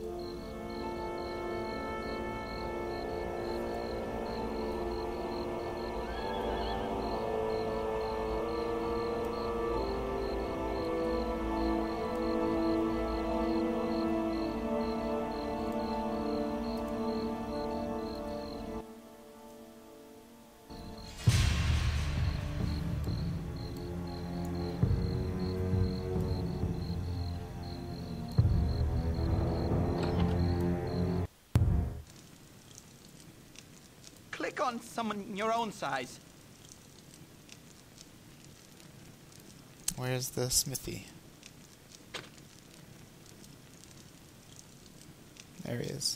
Click on someone your own size. Where's the smithy? There he is.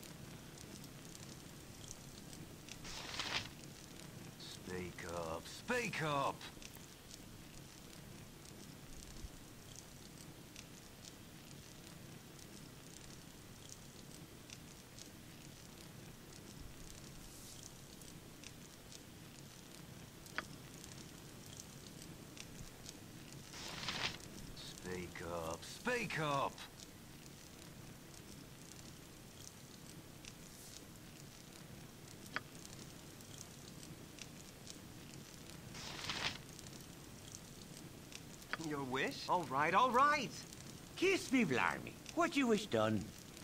Speak up. Speak up. Speak up. Speak up. Your wish? All right, all right. Kiss me, blarney. What you wish done?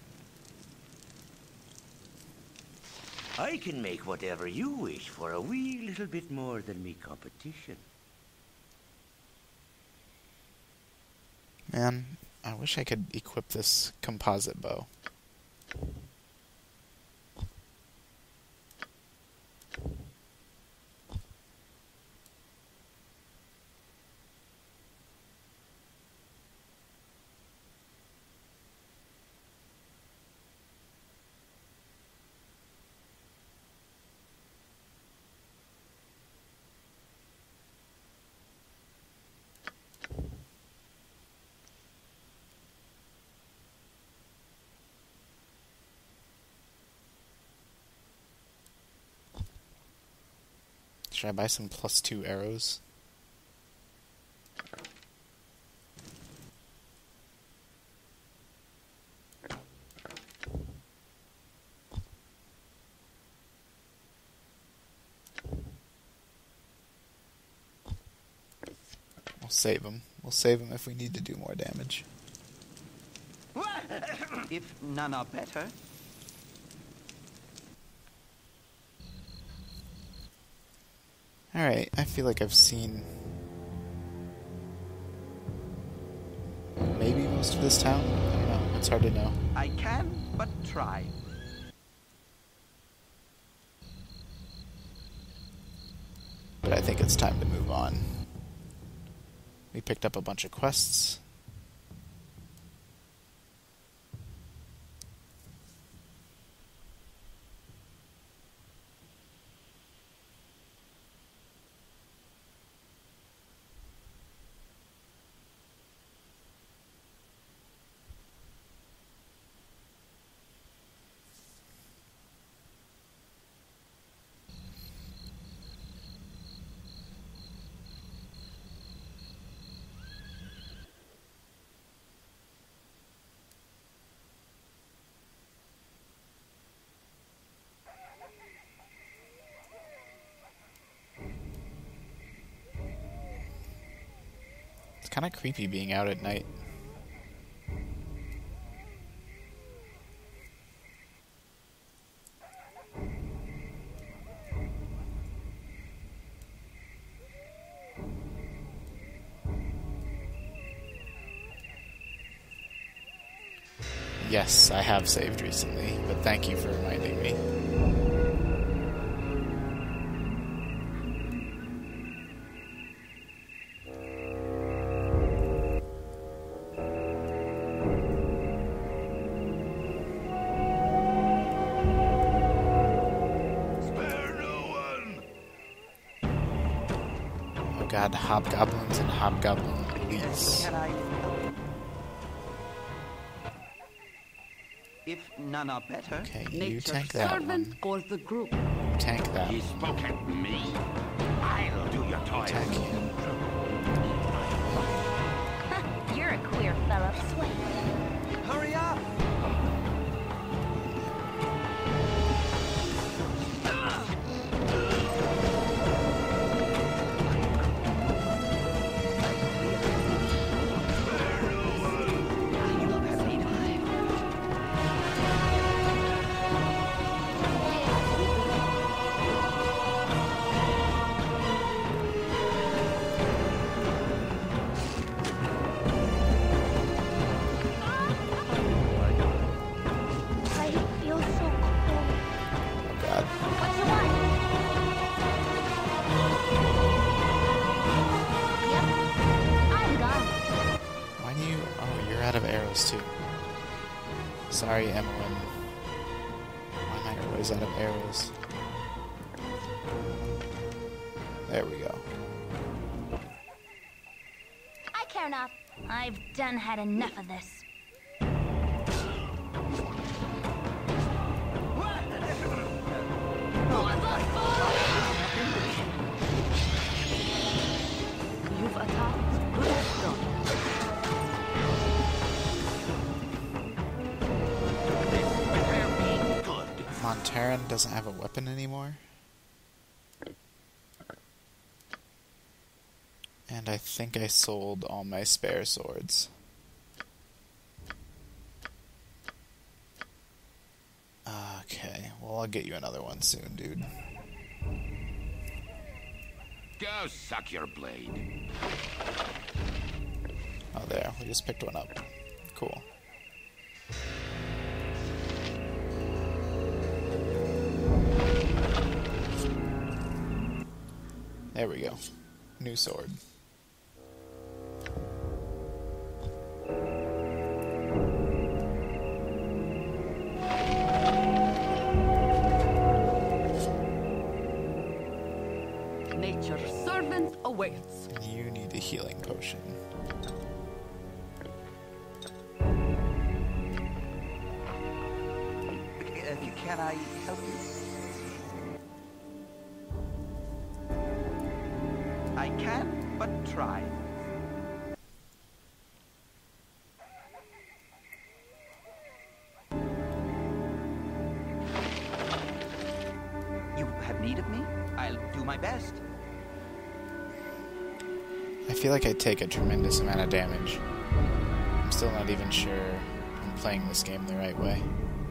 I can make whatever you wish for a wee little bit more than me competition. Man, I wish I could equip this composite bow. Should I buy some +2 arrows? save him. We'll save him if we need to do more damage. If none are better. Alright, I feel like I've seen maybe most of this town. I don't know. It's hard to know. I can, but try. But I think it's time to move on. We picked up a bunch of quests. It's kind of creepy being out at night. Yes, I have saved recently, but thank you for reminding me. Oh god, hobgoblins and hobgoblin elites. Can I help you? If none are better. Okay, you Nature's tank that servant one. or the group. Tank that You one. spoke at me. I'll do your toil. Tank him. You're a queer fellow. Sweat. Hurry up! I feel so cold. Oh god. What you want? Yep. I'm gone. Why do you... Oh, you're out of arrows too. Sorry, Emmeline. Why am I always out of arrows? There we go. I care not. I've done had enough of this. You've attacked. Good done. This better be good. Montaran doesn't have a weapon anymore. And I think I sold all my spare swords. Okay, well I'll get you another one soon, dude. Go suck your blade. Oh, there, we just picked one up. Cool. There we go. New sword. Nature's servant awaits. You need a healing potion. Can I help you? I can, but try. You have need of me? I'll do my best. I feel like I take a tremendous amount of damage. I'm still not even sure I'm playing this game the right way.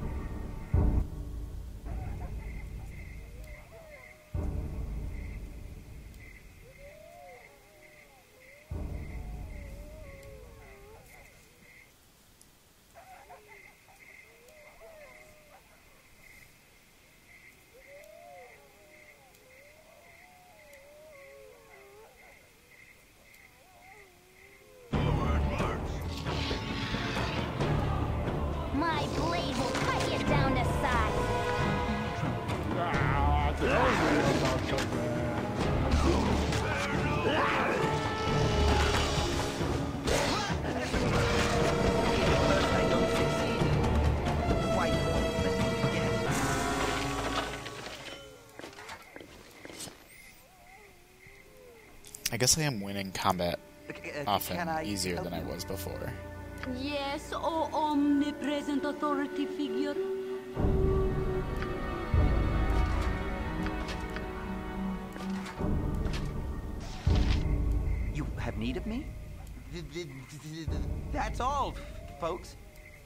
My blade will cut you down to size. I don't succeed. Quite hopeless, yes. I guess I am winning combat often Can I easier help than I you? was before. Yes, O omnipresent authority figure. You have need of me? That's all, folks.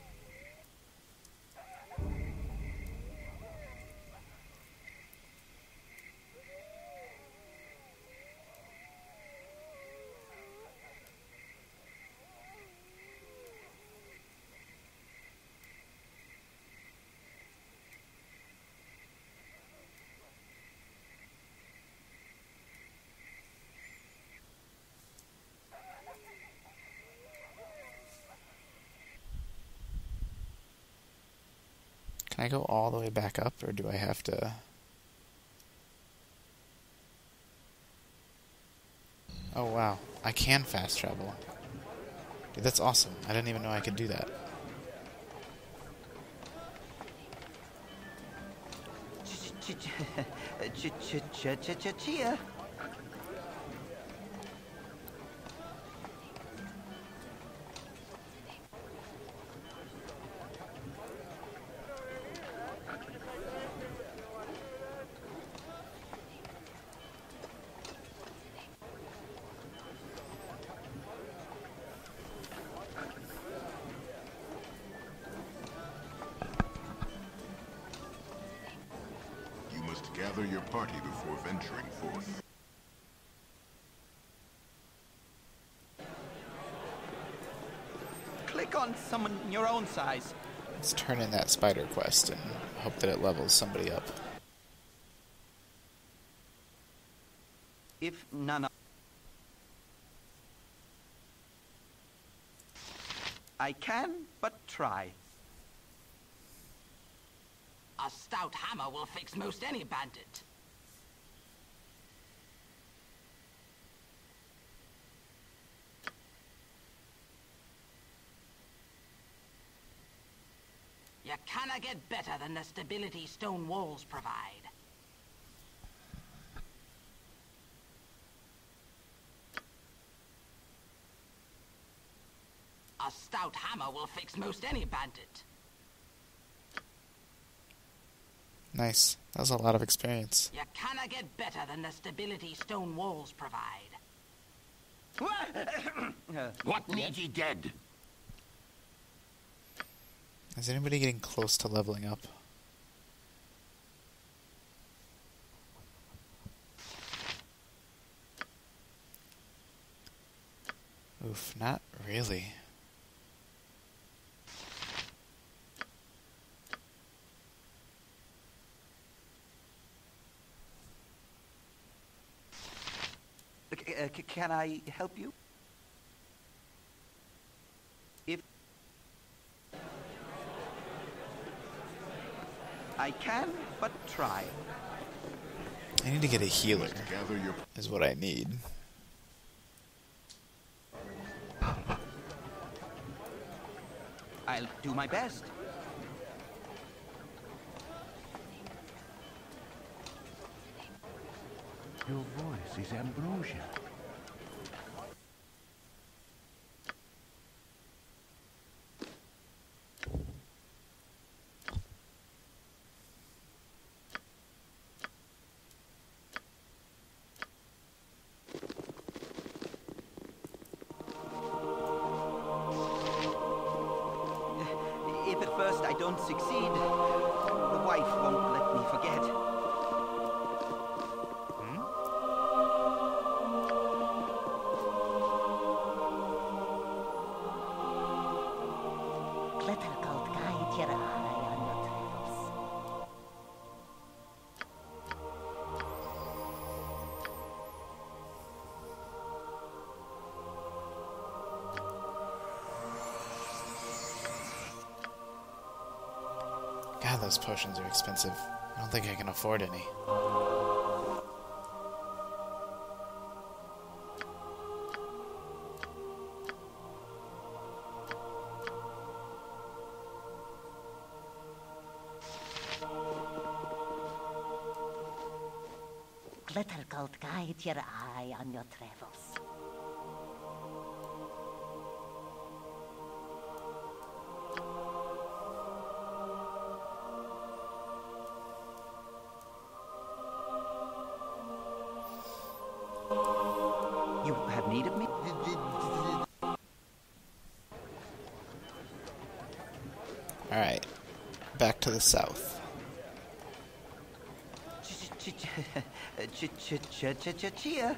Can I go all the way back up, or do I have to... Oh wow, I can fast travel. Dude, that's awesome. I didn't even know I could do that. Chia. You must gather your party before venturing forth. Click on someone your own size. Let's turn in that spider quest and hope that it levels somebody up. If none of... I can but try. A stout hammer will fix most any bandit. You cannot get better than the stability stone walls provide. A stout hammer will fix most any bandit. Nice. That was a lot of experience. You cannot get better than the stability stone walls provide. What needs ye dead? Is anybody getting close to leveling up? Oof, not really. Can I help you? If I can but try. I need to get a healer, is what I need. I'll do my best. Your voice is ambrosia. don't succeed, the wife won't let me forget. Glittergold guide your eye on your travels. God, those potions are expensive. I don't think I can afford any. Glittergold guide your eye on your travels. You have need of me? Alright. Back to the south. Chia.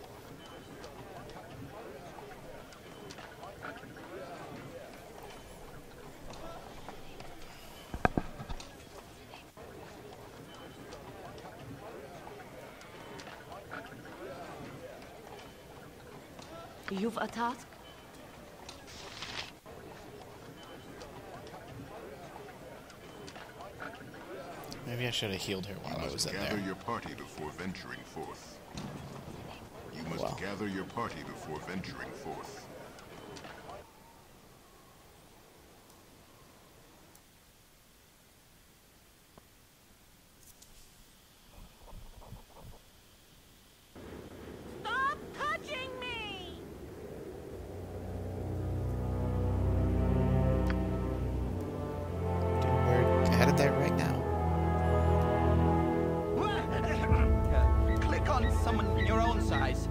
You've a task? Maybe I should have healed her while I was in Gather there. your party before venturing forth. You must gather your party before venturing forth. Stop touching me! Dude, we're headed there right now. Click on someone your own size.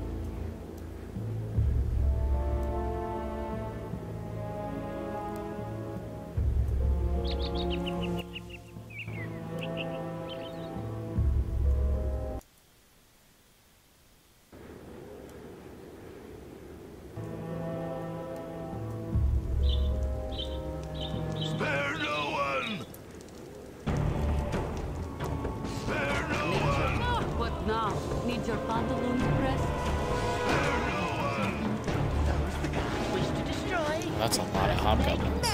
Spare no one! Spare no one! What now? Need your pantaloons pressed? Spare no one! Those the gods wish to destroy. Well, that's a lot of hobgoblins.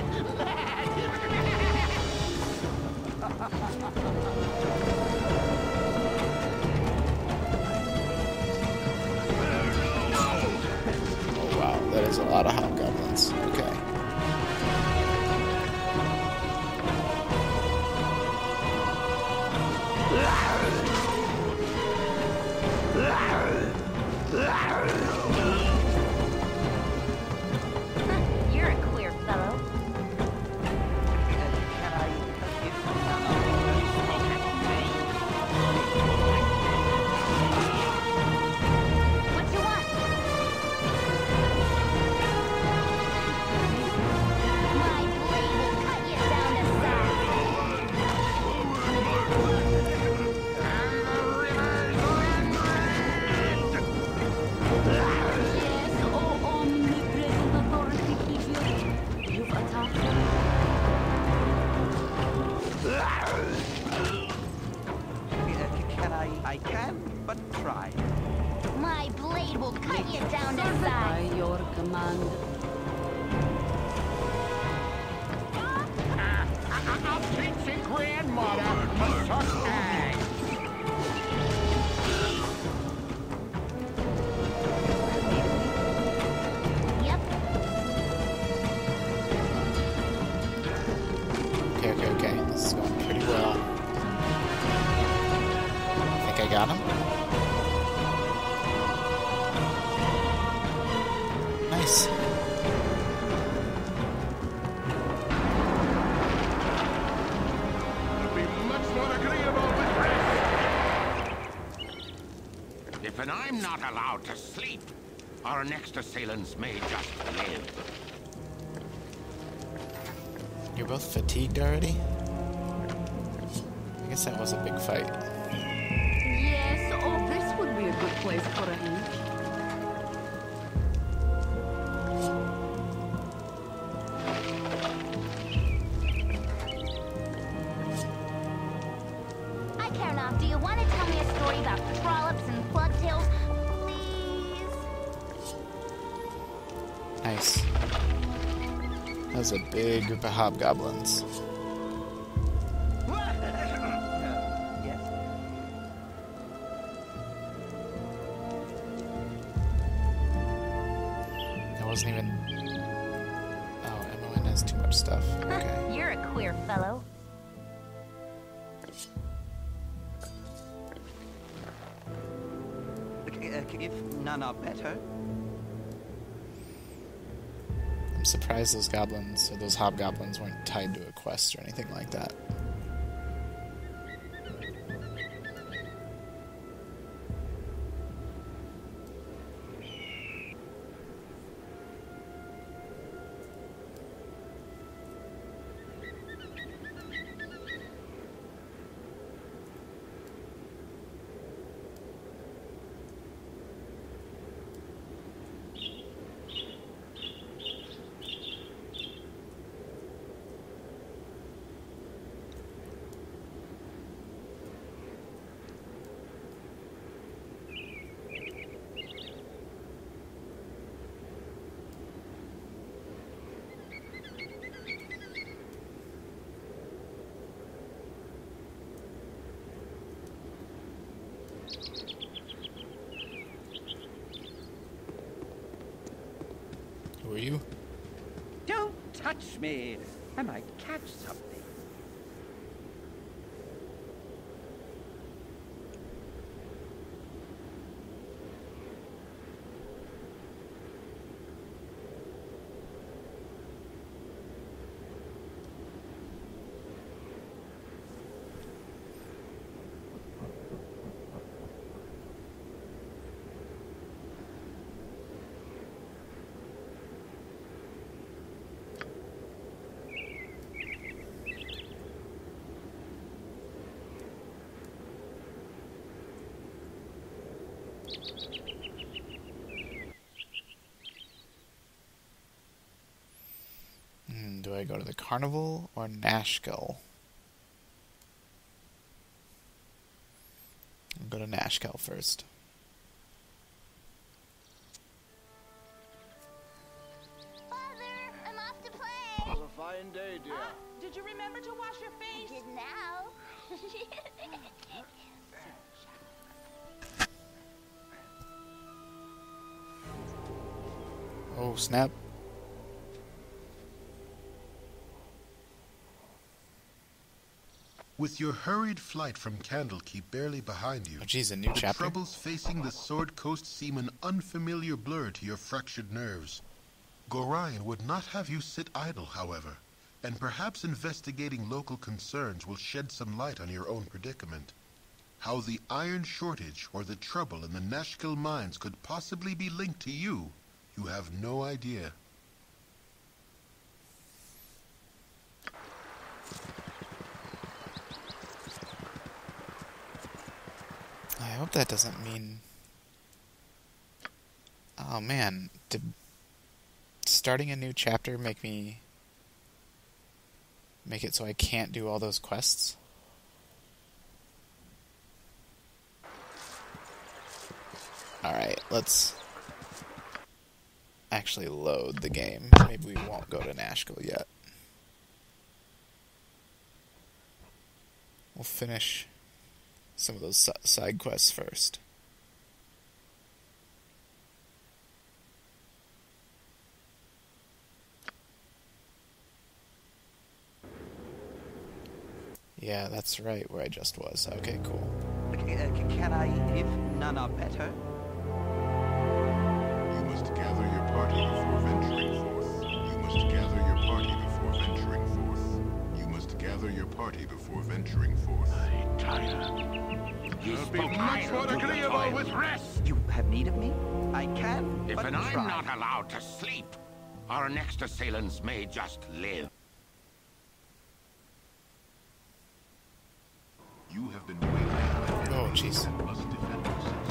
Oh wow, that is a lot of hobgoblins. Okay. You're a queer fellow. Can I help you? What you want? My blade will cut you down to size. Yes, oh omnipresent authority figure. You've a task? Can I can, but try. My blade will cut you down to By size. your command. I'll teach your grandmother to suck eggs! Yep. Okay. This is going pretty well. I think I got him. Nice. It'll be much more agreeable with rest. If and I'm not allowed to sleep, our next assailants may just live. You're both fatigued already? I guess that was a big fight. Yes, oh, this would be a good place for a hint. Hi, Karanov. Do you want to tell me a story about trollops and flugtails? Please? Nice. That was a big group of hobgoblins. That wasn't even... Oh, MON has too much stuff. Okay. You're a queer fellow. If none are better. I'm surprised those goblins, or those hobgoblins, weren't tied to a quest or anything like that. Who are you? Don't touch me. I might catch something. Do I go to the carnival or Nashkel? I'll go to Nashkel first. Father, I'm off to play. It was a fine day, dear. Did you remember to wash your face? Did now. Oh, snap. With your hurried flight from Candlekeep barely behind you, Oh, geez, a new the chapter? troubles facing the Sword Coast seem an unfamiliar blur to your fractured nerves. Gorion would not have you sit idle, however, and perhaps investigating local concerns will shed some light on your own predicament. How the iron shortage or the trouble in the Nashkel mines could possibly be linked to you, you have no idea. I hope that doesn't mean... Oh man, did starting a new chapter make it so I can't do all those quests? Alright, let's actually load the game. Maybe we won't go to Nashkel yet. We'll finish some of those side quests first. Yeah, that's right, where I just was. Okay, cool. Can I, if none are better? You must gather your party before venturing forth. You must gather your party before venturing forth. You must gather your party before venturing forth. I tire. You'll be much more agreeable with rest. You have need of me? I can, If but and I'm try. not allowed to sleep, our next assailants may just live. You have been waylaid by Oh, enemies jeez. and must defend yourself.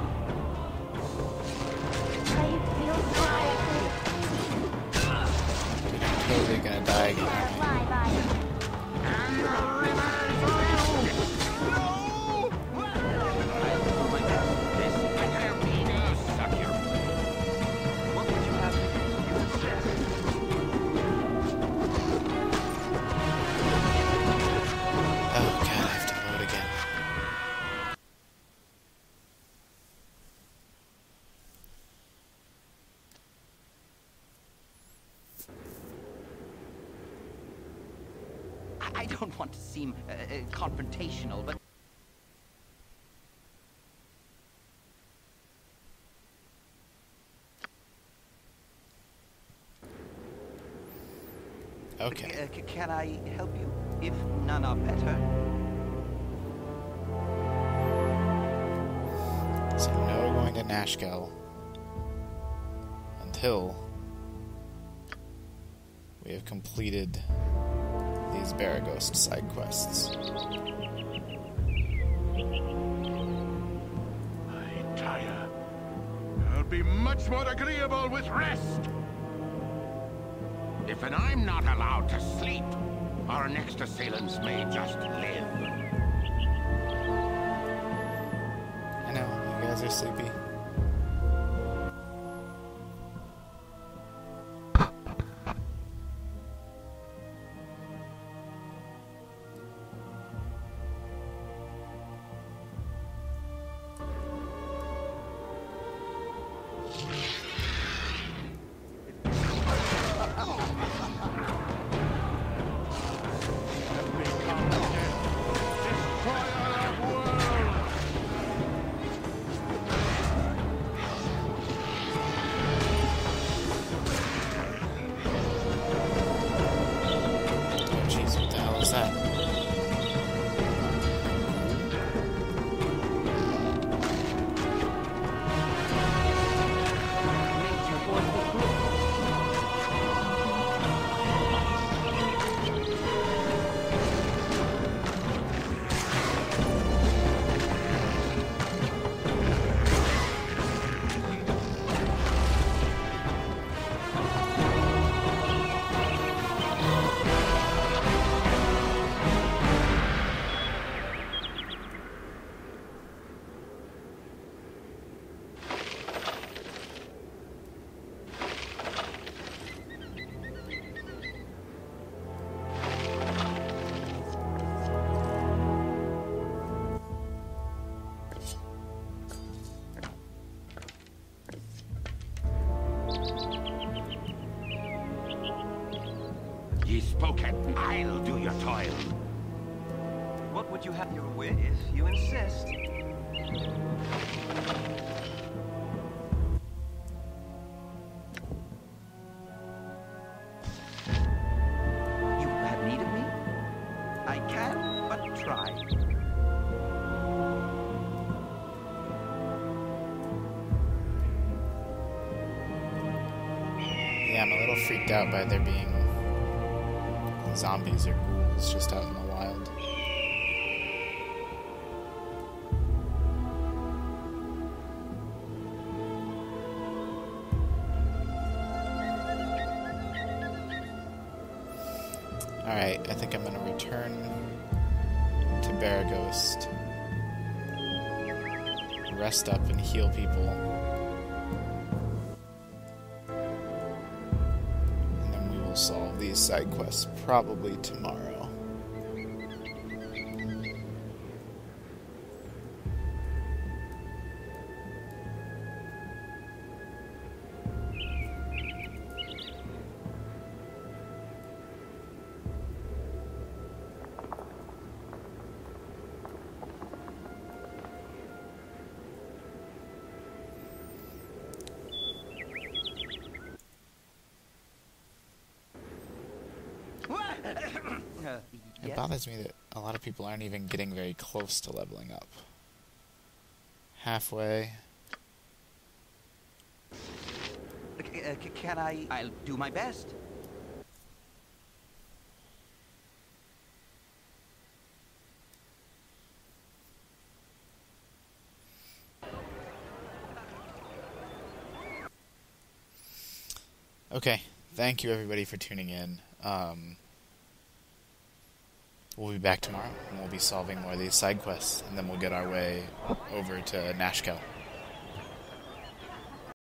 I'm totally gonna die again. What would you have me do? You insist. Oh god, I have to load again. I don't want to seem confrontational, but Okay. Can I help you? If none are better. So no going to Nashkel until we have completed these Beregost side quests. I tire. I'll be much more agreeable with rest. If and I'm not allowed to sleep, our next assailants may just live. I know, you guys are sleepy. Oh jeez, what the hell is that? Ye spoken, I'll do your toil. What would you have your way if you insist? You have need of me? I can but try. Yeah, I'm a little freaked out by there being zombies or ghouls just out in the wild. Alright, I think I'm gonna return to Beregost, rest up and heal people, and then we will solve these side quests probably tomorrow. It Yes? bothers me that a lot of people aren't even getting very close to leveling up. Halfway. Can I? I'll do my best. Okay, thank you everybody for tuning in. We'll be back tomorrow, and we'll be solving more of these side quests, and then we'll get our way over to Nashkel.